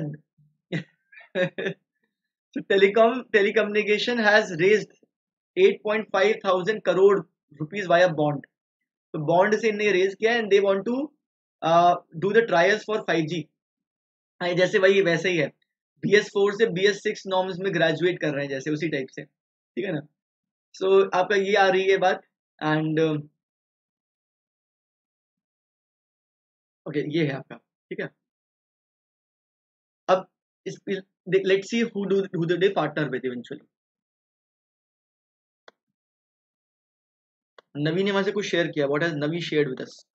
So telecom telecommunication has raised eight point five thousand crore rupees via bond. तो बॉन्ड से इन्हें रेज किया and they want to do the trials for five G. जैसे वही वैसे ही है, बी एस फोर से बी एस सिक्स नॉर्म्स में ग्रेजुएट कर रहे हैं जैसे, उसी टाइप से, ठीक है ना। सो so, आपका ये आ रही है बात। एंड ओके okay, ये है आपका, ठीक है। अब इस let's see who do who they partner with eventually. Navi ने वहां से कुछ शेयर किया, what has Navi shared with us?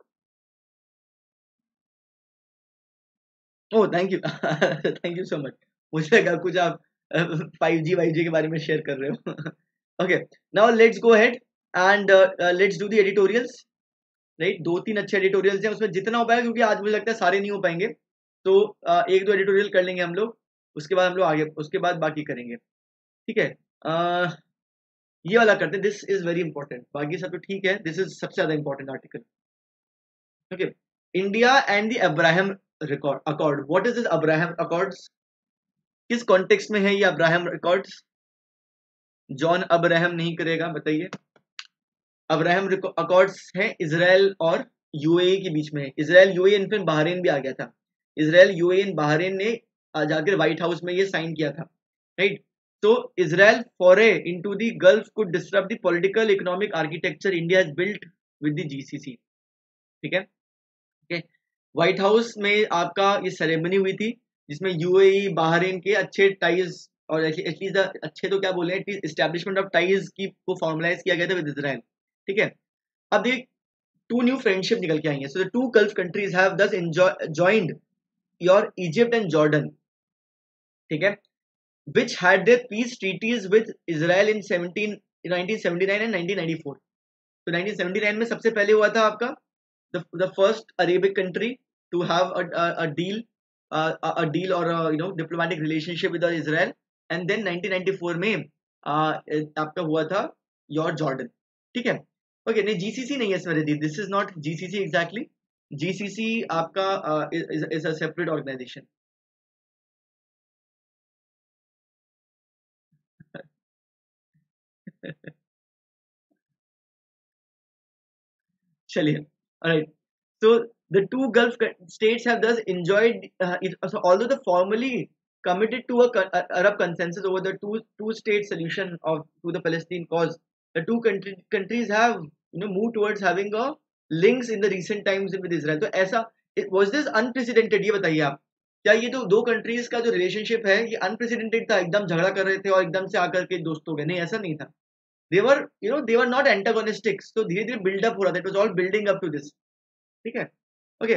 Oh thank you, thank you so much. मुझे लगा कुछ आप फाइव जी वाइव जी के बारे में शेयर कर रहे हो। Okay, now let's go ahead and let's do the editorials, right. दो तीन अच्छे एडिटोरियल्स हैं, उसमें जितना हो पाएगा, क्योंकि आज मुझे लगता है सारे नहीं हो पाएंगे, तो uh, एक दो एडिटोरियल कर लेंगे हम लोग, उसके बाद हम लोग आगे, उसके बाद बाकी करेंगे, ठीक है। uh, ये वाला करते हैं, दिस इज वेरी इंपॉर्टेंट, बाकी सब तो ठीक है, दिस इज सबसे ज्यादा important article. Okay, India and the Abraham record accord, what is this Abraham accords? किस कॉन्टेक्स्ट में है ये अब्राहम रिकॉर्ड्स? जॉन अब्राहम नहीं करेगा, बताइए। अब्राहम अकॉर्ड्स है इजराइल और यूएई के बीच में है। इजराइल यूएई इनफैक्ट बहरीन भी आ गया था। इजराइल यूएई एंड बहरीन ने जाकर व्हाइट हाउस में ये साइन किया था, राइट। तो Israel foray into the gulf could disturb the political economic architecture India has built with the GCC, ठीक है। ओके, व्हाइट हाउस में आपका ये सेरेमनी हुई थी, जिसमें यूएई बहरीन के अच्छे टाइज, और एटलीस्ट अच्छे तो क्या बोले, एटलीस्ट एस्टेब्लिशमेंट ऑफ टाइज की को फॉर्मलाइज किया गया था विद इजराइल, ठीक है। अब देख, two new friendship निकल के आई हैं। So the two Gulf countries have thus enjoy, joined your Egypt and Jordan, ठीक है, which had their peace treaties with Israel in seventeen nineteen seventy-nine and nineteen ninety-four. तो nineteen seventy-nine में सबसे पहले हुआ था आपका the the first Arabic country to have a a, a deal uh, a, a deal or a, you know diplomatic relationship with Israel, and then nineteen ninety-four में uh, आपका हुआ था your Jordan, ठीक है। ओके, नहीं GCC नहीं है इसमें, this is not GCC exactly. GCC आपका इज अ सेपरेट ऑर्गेनाइजेशन। चलिए, alright. So the two Gulf states have thus enjoyed, uh, it, so although the formally committed to a uh, Arab consensus over the two two state solution of to the Palestine cause, the two country, countries have you know moved towards having a links in the recent times with Israel. तो ऐसा was this unprecedented? ये बताइए आप, क्या ये जो दो countries का जो रिलेशनशिप है ये अनप्रेसिडेंटेड था, एकदम झगड़ा कर रहे थे और एकदम से आकर के दोस्त हो गए? नहीं, ऐसा नहीं था। they were you know they were not antagonistics, तो धीरे धीरे बिल्डअप हो रहा था, it was all building up to this, ठीक है। Okay,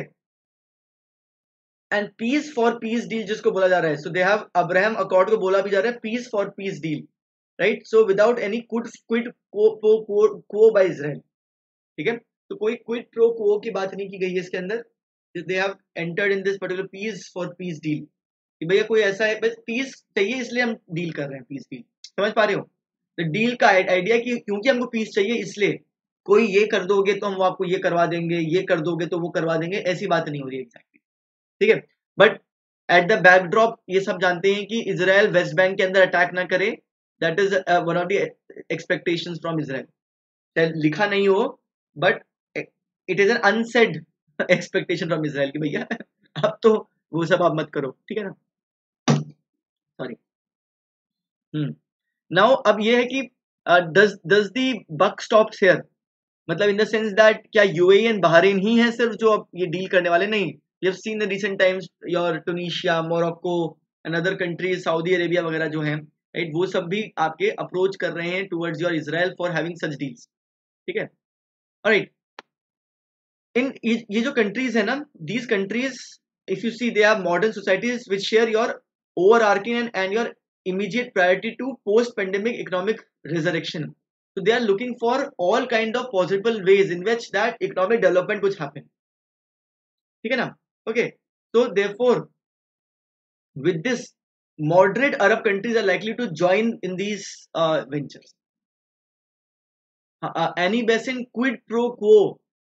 and peace for peace deal जिसको बोला जा रहा है, so they have Abraham accord को बोला भी जा रहा है peace for peace deal, right. So without any could quid quo by Israel, ठीक है। तो कोई क्विड प्रो को की बात नहीं की गई है इसके अंदर, they have entered in this particular peace for peace deal, कि भैया कोई ऐसा है, बस पीस चाहिए इसलिए हम डील कर रहे हैं, पीस डील, समझ पा रहे हो? तो डील का आइडिया कि क्योंकि हमको पीस चाहिए इसलिए कोई ये कर दोगे तो हम आपको ये करवा देंगे, ये कर दोगे तो वो करवा देंगे, ऐसी बात नहीं हो रही एग्जैक्टली, ठीक है। बट एट द बैकड्रॉप ये सब जानते हैं कि इजराइल वेस्ट बैंक के अंदर अटैक ना करे, that is one of the expectations from Israel. लिखा नहीं हो, but it is an unsaid expectation from Israel कि भैया अब तो वो सब आप मत करो, ठीक है ना, सॉरी। हम्म नाउ अब ये है कि does does the buck stops here, मतलब इन द सेंस दैट क्या यूएई एंड बहरीन ही है सिर्फ जो अब ये डील करने वाले? नहीं, we have seen in recent times your Tunisia, Morocco and other countries, Saudi Arabia वगैरह जो हैं, राइट, वो सब भी आपके अप्रोच कर रहे हैं towards your Israel for having such deals, ठीक है। ऑलराइट, इन ये जो कंट्रीज है ना, these countries if you see they are modern societies which share your overarching and and your immediate priority to post pandemic economic resurrection. So they are looking for all kind of possible ways in which that economic development could happen, ठीक है ना। okay, so therefore with this moderate Arab countries are likely to join in these uh, ventures. uh, uh, Annie Besant quid pro quo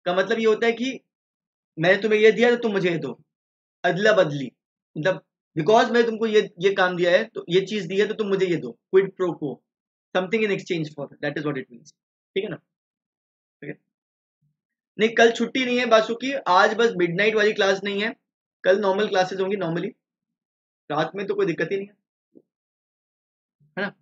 का मतलब ये होता है कि मैंने तुम्हें ये दिया तो तुम मुझे ये दो, अदला बदली, मतलब बिकॉज मैंने तुमको ये ये काम दिया है, तो ये चीज दी है तो तुम मुझे ये दो, quid pro quo, something in exchange for, that is what it means. ठीक है ना? ठीक है। नहीं कल छुट्टी नहीं है बासु की, आज बस मिडनाइट वाली क्लास नहीं है, कल नॉर्मल क्लासेस होंगी नॉर्मली, रात में तो कोई दिक्कत ही नहीं है, है ना?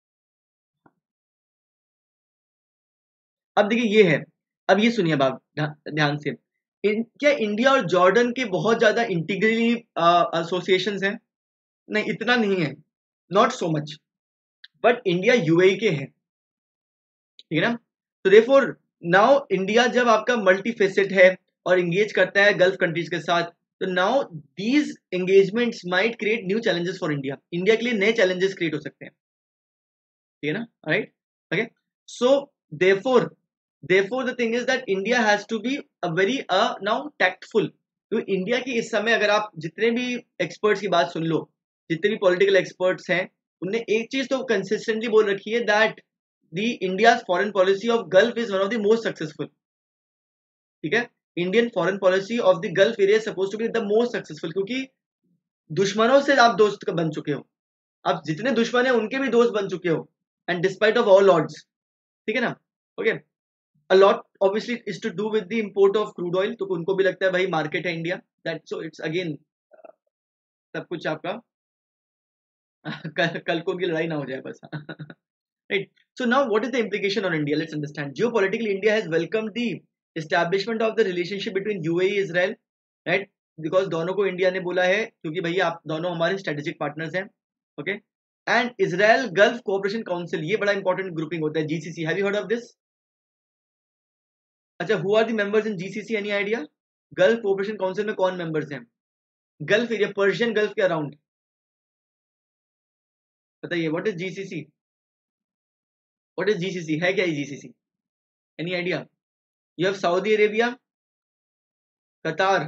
अब देखिए ये है, अब ये सुनिए बात ध्यान से, इन, क्या इंडिया और जॉर्डन के बहुत ज्यादा इंटीग्रली एसोसिएशंस हैं? नहीं इतना नहीं है, not so much, but India UAE के हैं, ठीक है ना? तो देयरफॉर नाउ इंडिया जब आपका मल्टी फेसेट है और एंगेज करता है गल्फ कंट्रीज के साथ, तो now these engagements might create new challenges for India, India के लिए नए चैलेंजेस क्रिएट हो सकते हैं, ठीक है ना? Right, okay, so therefore therefore the thing is that India has to be a very now tactful. तो इंडिया की इस समय अगर आप जितने भी एक्सपर्ट्स की बात सुन लो, जितने भी पॉलिटिकल एक्सपर्ट्स हैं, उनने एक चीज तो कंसिस्टेंटली बोल रखी है that the India foreign policy of gulf is one of the most successful, ठीक है? Indian foreign policy of the gulf area suppose to be the most successful, क्योंकि दुश्मनों से आप दोस्त बन चुके हो, आप जितने दुश्मन है उनके भी दोस्त बन चुके हो, and despite of all odds, ठीक है ना? Okay, a lot obviously is to do with the import of crude oil, तो उनको भी लगता है भाई मार्केट है India, that so it's again सब कुछ आपका कल, कल को भी लड़ाई ना हो जाए बस right, so now what is the implication on India? Let's understand. Geopolitically India has welcomed the establishment of the relationship between U A E Israel, right? because दोनों को इंडिया ने बोला है क्योंकि भैया आप दोनों हमारे स्ट्रेटेजिक पार्टनर्स हैं, okay? And Israel gulf cooperation council, ये बड़ा इंपॉर्टेंट ग्रुपिंग होता है, GCC, have you heard of this? अच्छा, who are the members in GCC, any idea? Gulf cooperation council में कौन मेंबर्स हैं गल्फ एरिया, पर्शियन गल्फ के अराउंड? बताइए, what is GCC? What is GCC? है क्या GCC? Any idea? You have Saudi Arabia, Qatar,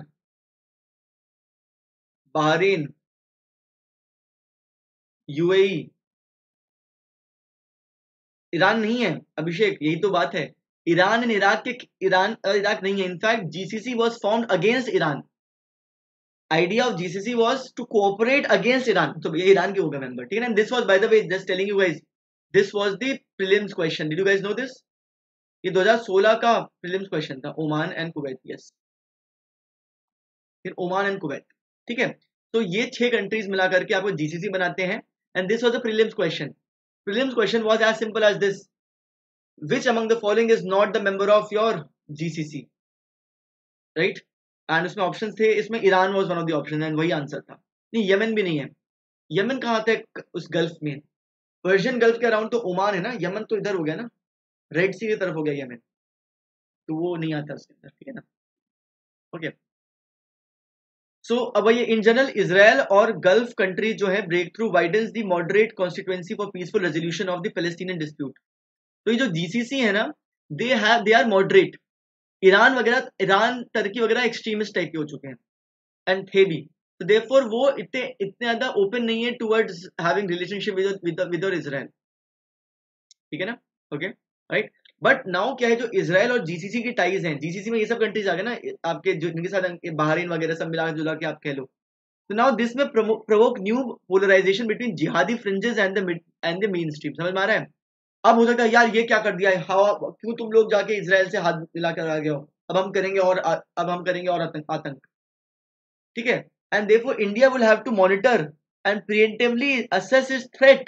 Bahrain, UAE, Iran नहीं है अभिषेक, यही तो बात है, ईरान एंड इराक के, ईरान इराक नहीं है, in fact GCC was formed against Iran, idea of G C C was to cooperate against Iran, तो ये ईरान के होगा मेंबर, ठीक है ना? This was by the way just telling you guys, this was the prelims question, did you guys know this? ये दो हज़ार सोलह का prelims question था, ओमान एंड कुवैत, यस, फिर ओमान एंड कुवैत, ठीक है? तो ये छह कंट्रीज मिला करके आपको जीसीसी बनाते हैं, and this was the prelims question. Prelims question was as simple as this, which among the following is not the member of your G C C, right? And उसमें ऑप्शन थे, इसमें Iran was one of the option, and वही answer था। नहीं, Yemen भी नहीं है, Yemen कहाँ आता है उस गल्फ में? पर्शियन गल्फ के अराउंड तो ओमान है ना, यमन तो इधर हो गया ना, रेड सी की तरफ हो गया यमन, तो वो नहीं आता उसके अंदर, ठीक है ना? ओके, सो अब ये इन जनरल इजराइल और गल्फ कंट्रीज जो है breakthrough widens the moderate constituency for peaceful resolution of the Palestinian dispute. तो ये जो जीसीसी है ना, they have they are moderate, Iran वगैरह, ईरान टर्की वगैरह एक्सट्रीमिस्ट टाइप के हो चुके हैं, एंड थे भी, तो देयरफॉर वो इतने इतने ज्यादा ओपन नहीं है towards having relationship with with with Israel, ठीक है ना? ओके, राइट, बट नाउ क्या है, जो इजराइल और जीसीसी की टाइज हैं, जीसीसी में ये सब कंट्रीज आ गए ना आपके, जो इनके साथ बहरीन वगैरह सब मिला जुला के आप कह लो, तो नाउ दिस में provoke new polarisation between jihadi fringes and the and the mainstream, समझ में आ रहा है? अब हो सकता है यार ये क्या कर दिया है, हाउ क्यों तुम लोग जाके इजराइल से हाथ मिला कर आ गए हो, अब हम करेंगे और अब हम करेंगे और आतंक, आतंक, ठीक है? And therefore India will have to monitor and preemptively assess its threat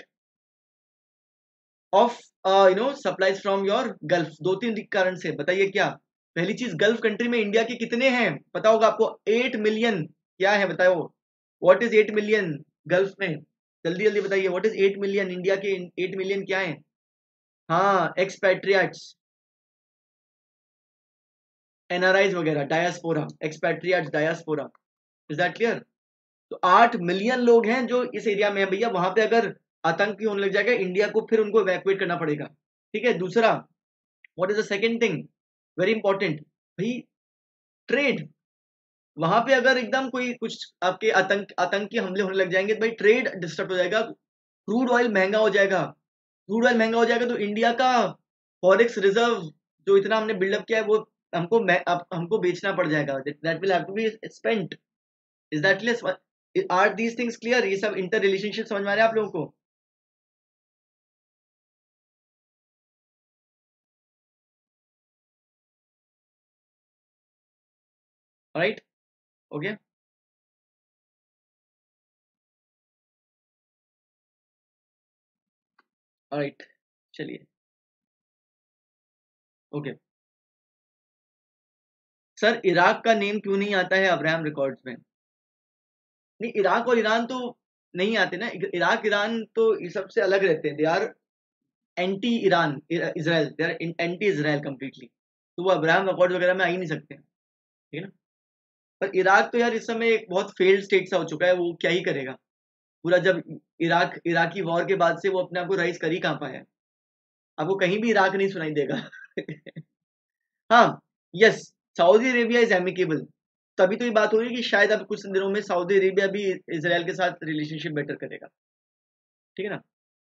of you know supplies from your gulf. दो तीन कारण से, बताइए क्या? पहली चीज, गल्फ कंट्री में इंडिया के कितने हैं पता होगा आपको? एट मिलियन, क्या है बताओ? What is eight million gulf में? जल्दी जल्दी बताइए, what is eight million? India के एट मिलियन क्या है? हाँ, एक्सपैट्रियाट्स, एनआरआईज वगैरह, diaspora, expatriates, diaspora, is that clear? तो आठ मिलियन लोग हैं जो इस एरिया में है भैया, वहां पे अगर आतंकी होने लग जाएगा इंडिया को, फिर उनको इवैक्यूएट करना पड़ेगा, ठीक है? दूसरा, what is the second thing, very important भाई, ट्रेड, वहां पे अगर एकदम कोई कुछ आपके आतंक आतंकी हमले होने लग जाएंगे तो भाई ट्रेड डिस्टर्ब हो जाएगा, क्रूड ऑयल महंगा हो जाएगा, क्रूड ऑयल महंगा हो जाएगा तो इंडिया का फॉरेक्स रिजर्व जो इतना हमने बिल्डअप किया है वो हमको मैं अब हमको बेचना पड़ जाएगा, that will have to be spent. Is that clear? Are these things clear? ये सब इंटर रिलेशनशिप समझ में आ रहे हैं आप लोगों को? राइट, ओके, राइट, चलिए, ओके। सर इराक का नेम क्यों नहीं आता है अब्राहम रिकॉर्ड्स में? नहीं, इराक और ईरान तो नहीं आते ना, इराक ईरान तो ये सबसे अलग रहते हैं, they are anti Iran Israel, they are anti Israel completely, तो वो अब्राहम रिकॉर्ड्स वगैरह में आ ही नहीं सकते, ठीक है ना। पर इराक तो यार इस समय एक बहुत फेल्ड स्टेट सा हो चुका है, वो क्या ही करेगा पूरा, जब इराक इराकी वॉर के बाद से वो अपने आप को राइज कर ही कहाँ पाया है, आपको कहीं भी इराक नहीं सुनाई देगा। हाँ, yes, Saudi Arabia is amicable, तभी तो ये बात हो रही है कि शायद अब कुछ दिनों में सऊदी अरेबिया भी इसराइल के साथ रिलेशनशिप बेटर करेगा, ठीक है ना।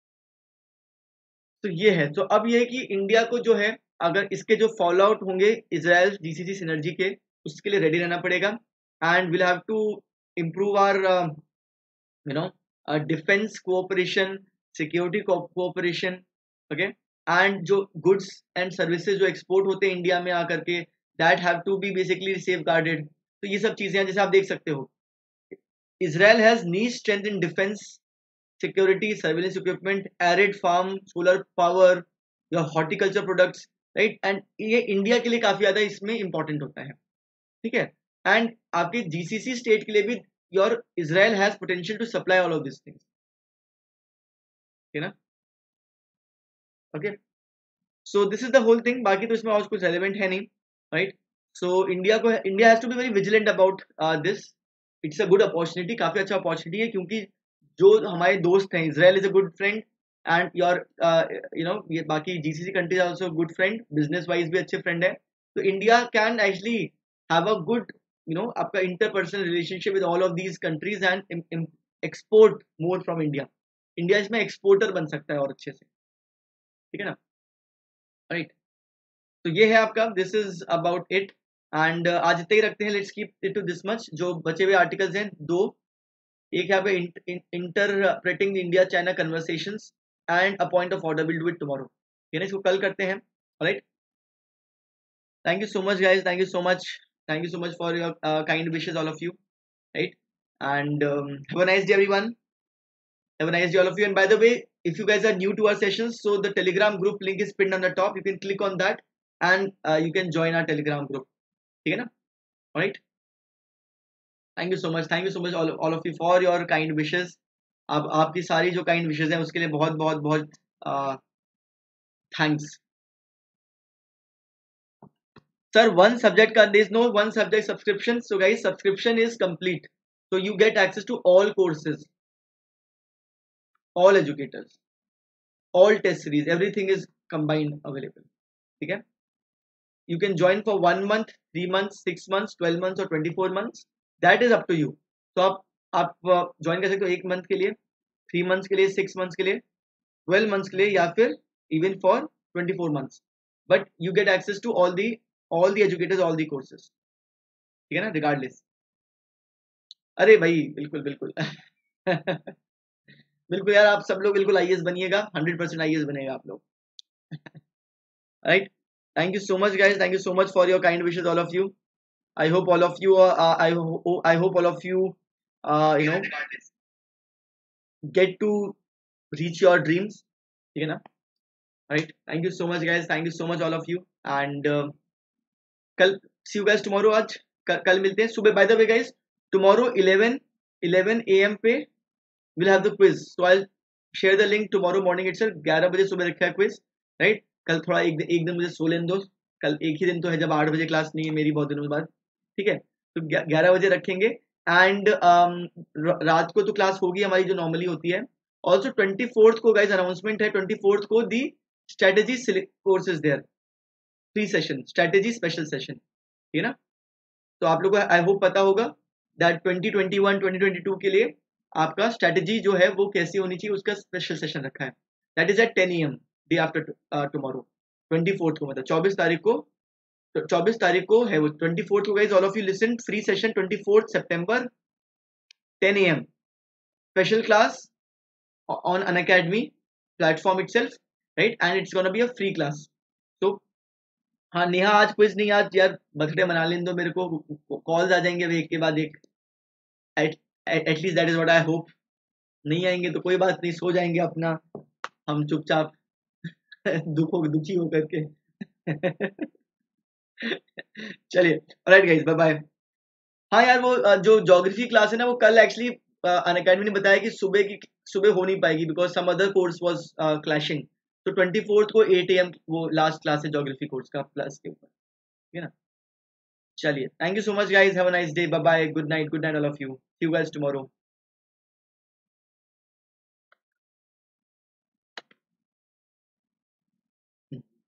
तो ये है, तो अब ये है कि इंडिया को जो है, अगर इसके जो फॉलो आउट होंगे इसराइल जीसीसी सिनर्जी के, उसके लिए रेडी रहना पड़ेगा, and will have to improve our you know defence cooperation, security cooperation, okay, and जो गुड्स एंड सर्विसेज जो एक्सपोर्ट होते हैं इंडिया में आकर के, that have to be basically safeguarded. तो ये सब चीजें हैं, जैसे आप देख सकते हो, Israel has niche strength in defense, security, surveillance equipment, arid farm, solar power, your horticulture products, right? And ये इंडिया के लिए काफी ज्यादा इसमें इंपॉर्टेंट होता है, ठीक है। एंड आपके जीसीसी स्टेट के लिए भी your Israel has potential to supply all of this things, ठीक है ना, okay. So this is the whole thing, बाकी तो इसमें और कुछ रेलेवेंट है नहीं, राइट। सो इंडिया को India has to be very vigilant about this, it's a good opportunity, काफी अच्छा अपॉर्चुनिटी है, क्योंकि जो हमारे दोस्त हैं, Israel is a good friend, and your you know ये बाकी GCC countries are also good friend, business wise भी अच्छे फ्रेंड है, तो India can actually have a good you know आपका interpersonal relationship with all of these countries and export more from India. India इसमें exporter बन सकता है और अच्छे से, ठीक है ना, राइट। तो ये है आपका, this is about it, and आज इतना ही रखते हैं, let's keep it to this much. जो बचे हुए आर्टिकल्स हैं दो, एक यहाँ पे interpreting India China conversations and a point of order, will do it tomorrow, ठीक है, इसको कल करते हैं, right. Thank you so much guys, thank you so much, thank you so much for your kind wishes all of you, right, and have a nice day everyone, have a nice day all of you, and by the way, if you guys are new to our sessions, so the telegram group link is pinned on the top, you can click on that and uh, you can join our telegram group, ठीक है ना, alright। Thank you so much, thank you so much all all of you for your kind wishes. अब आपकी सारी जो kind wishes हैं उसके लिए बहुत बहुत बहुत थैंक्स। सर वन सब्जेक्ट का, there is no one subject subscription, so guys subscription is complete, so you get access to all courses, all educators, all test series, everything is combined available, ठीक है। You can join for one month, three months, six months, twelve months or twenty-four months, that is up to you। तो आप आप join कर सकते हो एक month के लिए, थ्री मंथ्स के लिए, सिक्स मंथ्स के लिए, ट्वेल्व मंथ्स के लिए, या फिर even for twenty four months, but you get access to all the all the educators, all the courses, ठीक है ना, रिगार्डलेस। अरे भाई बिल्कुल बिल्कुल बिल्कुल यार, आप सब लोग बिल्कुल आईएएस बनिएगा, हंड्रेड परसेंट आईएएस बनेगा आप लोग, right. Thank you so much guys, thank you so much for your kind wishes all of you, I hope all of you uh, I, ho- I hope all of you uh, you know get to reach your dreams, ठीक है ना, right। Thank you so much guys, thank you so much all of you, and uh, कल see you guys tomorrow, आज कल, कल मिलते हैं सुबह, by the way guys, tomorrow eleven eleven a m पे we'll have the quiz, so I'll share the link tomorrow morning itself, ग्यारह बजे सुबह रखा है quiz, right। कल थोड़ा एक दिन एक दिन मुझे सो लेने दो, कल एक ही दिन तो है जब आठ बजे क्लास नहीं है मेरी बहुत दिनों के बाद, ठीक है, तो ग्यारह बजे रखेंगे, एंड um, रात को तो क्लास होगी हमारी जो नॉर्मली होती है। ऑल्सो ट्वेंटी फोर्थ को गाइज अनाउंसमेंट है, ट्वेंटी फोर्थ को the strategy courses there, three session strategy special session, ठीक है ना। तो आप लोग को आई होप पता होगा that twenty twenty one twenty twenty two के लिए आपका स्ट्रेटेजी जो है वो कैसी होनी चाहिए, उसका स्पेशल सेशन रखा है, that is at ten A M day after tomorrow, twenty fourth को, मतलब चौबीस तारीख को तो चौबीस तारीख को है वो, ट्वेंटी फोर्थ को guys all of you listen, free session twenty fourth सितंबर ten A M, special class on Unacademy platform itself, right, and it's gonna be a free class. तो हाँ नेहा, आज क्विज नहीं, आज यार बर्थडे मना लेने दो मेरे को, कॉल्स आ जाएंगे अब एक के बाद एक, at least that is what I hope. नहीं आएंगे तो कोई बात नहीं, सो जाएंगे अपना हम चुपचाप दुखों दुखी होकर के चलिए, ऑलराइट गाइस, बाय बाय। हाँ यार वो अ, जो ज्योग्राफी क्लास है ना, वो कल एक्चुअली अनअकैडमी ने बताया कि सुबह की सुबह हो नहीं पाएगी because some other course was clashing. तो ट्वेंटी फोर्थ को एट ए एम वो लास्ट क्लास है ज्योग्राफी कोर्स का प्लस के ऊपर, ठीक है ना। चलिए, thank you so much guys, have a nice day, bye bye, good night, good night all of you, see you guys tomorrow.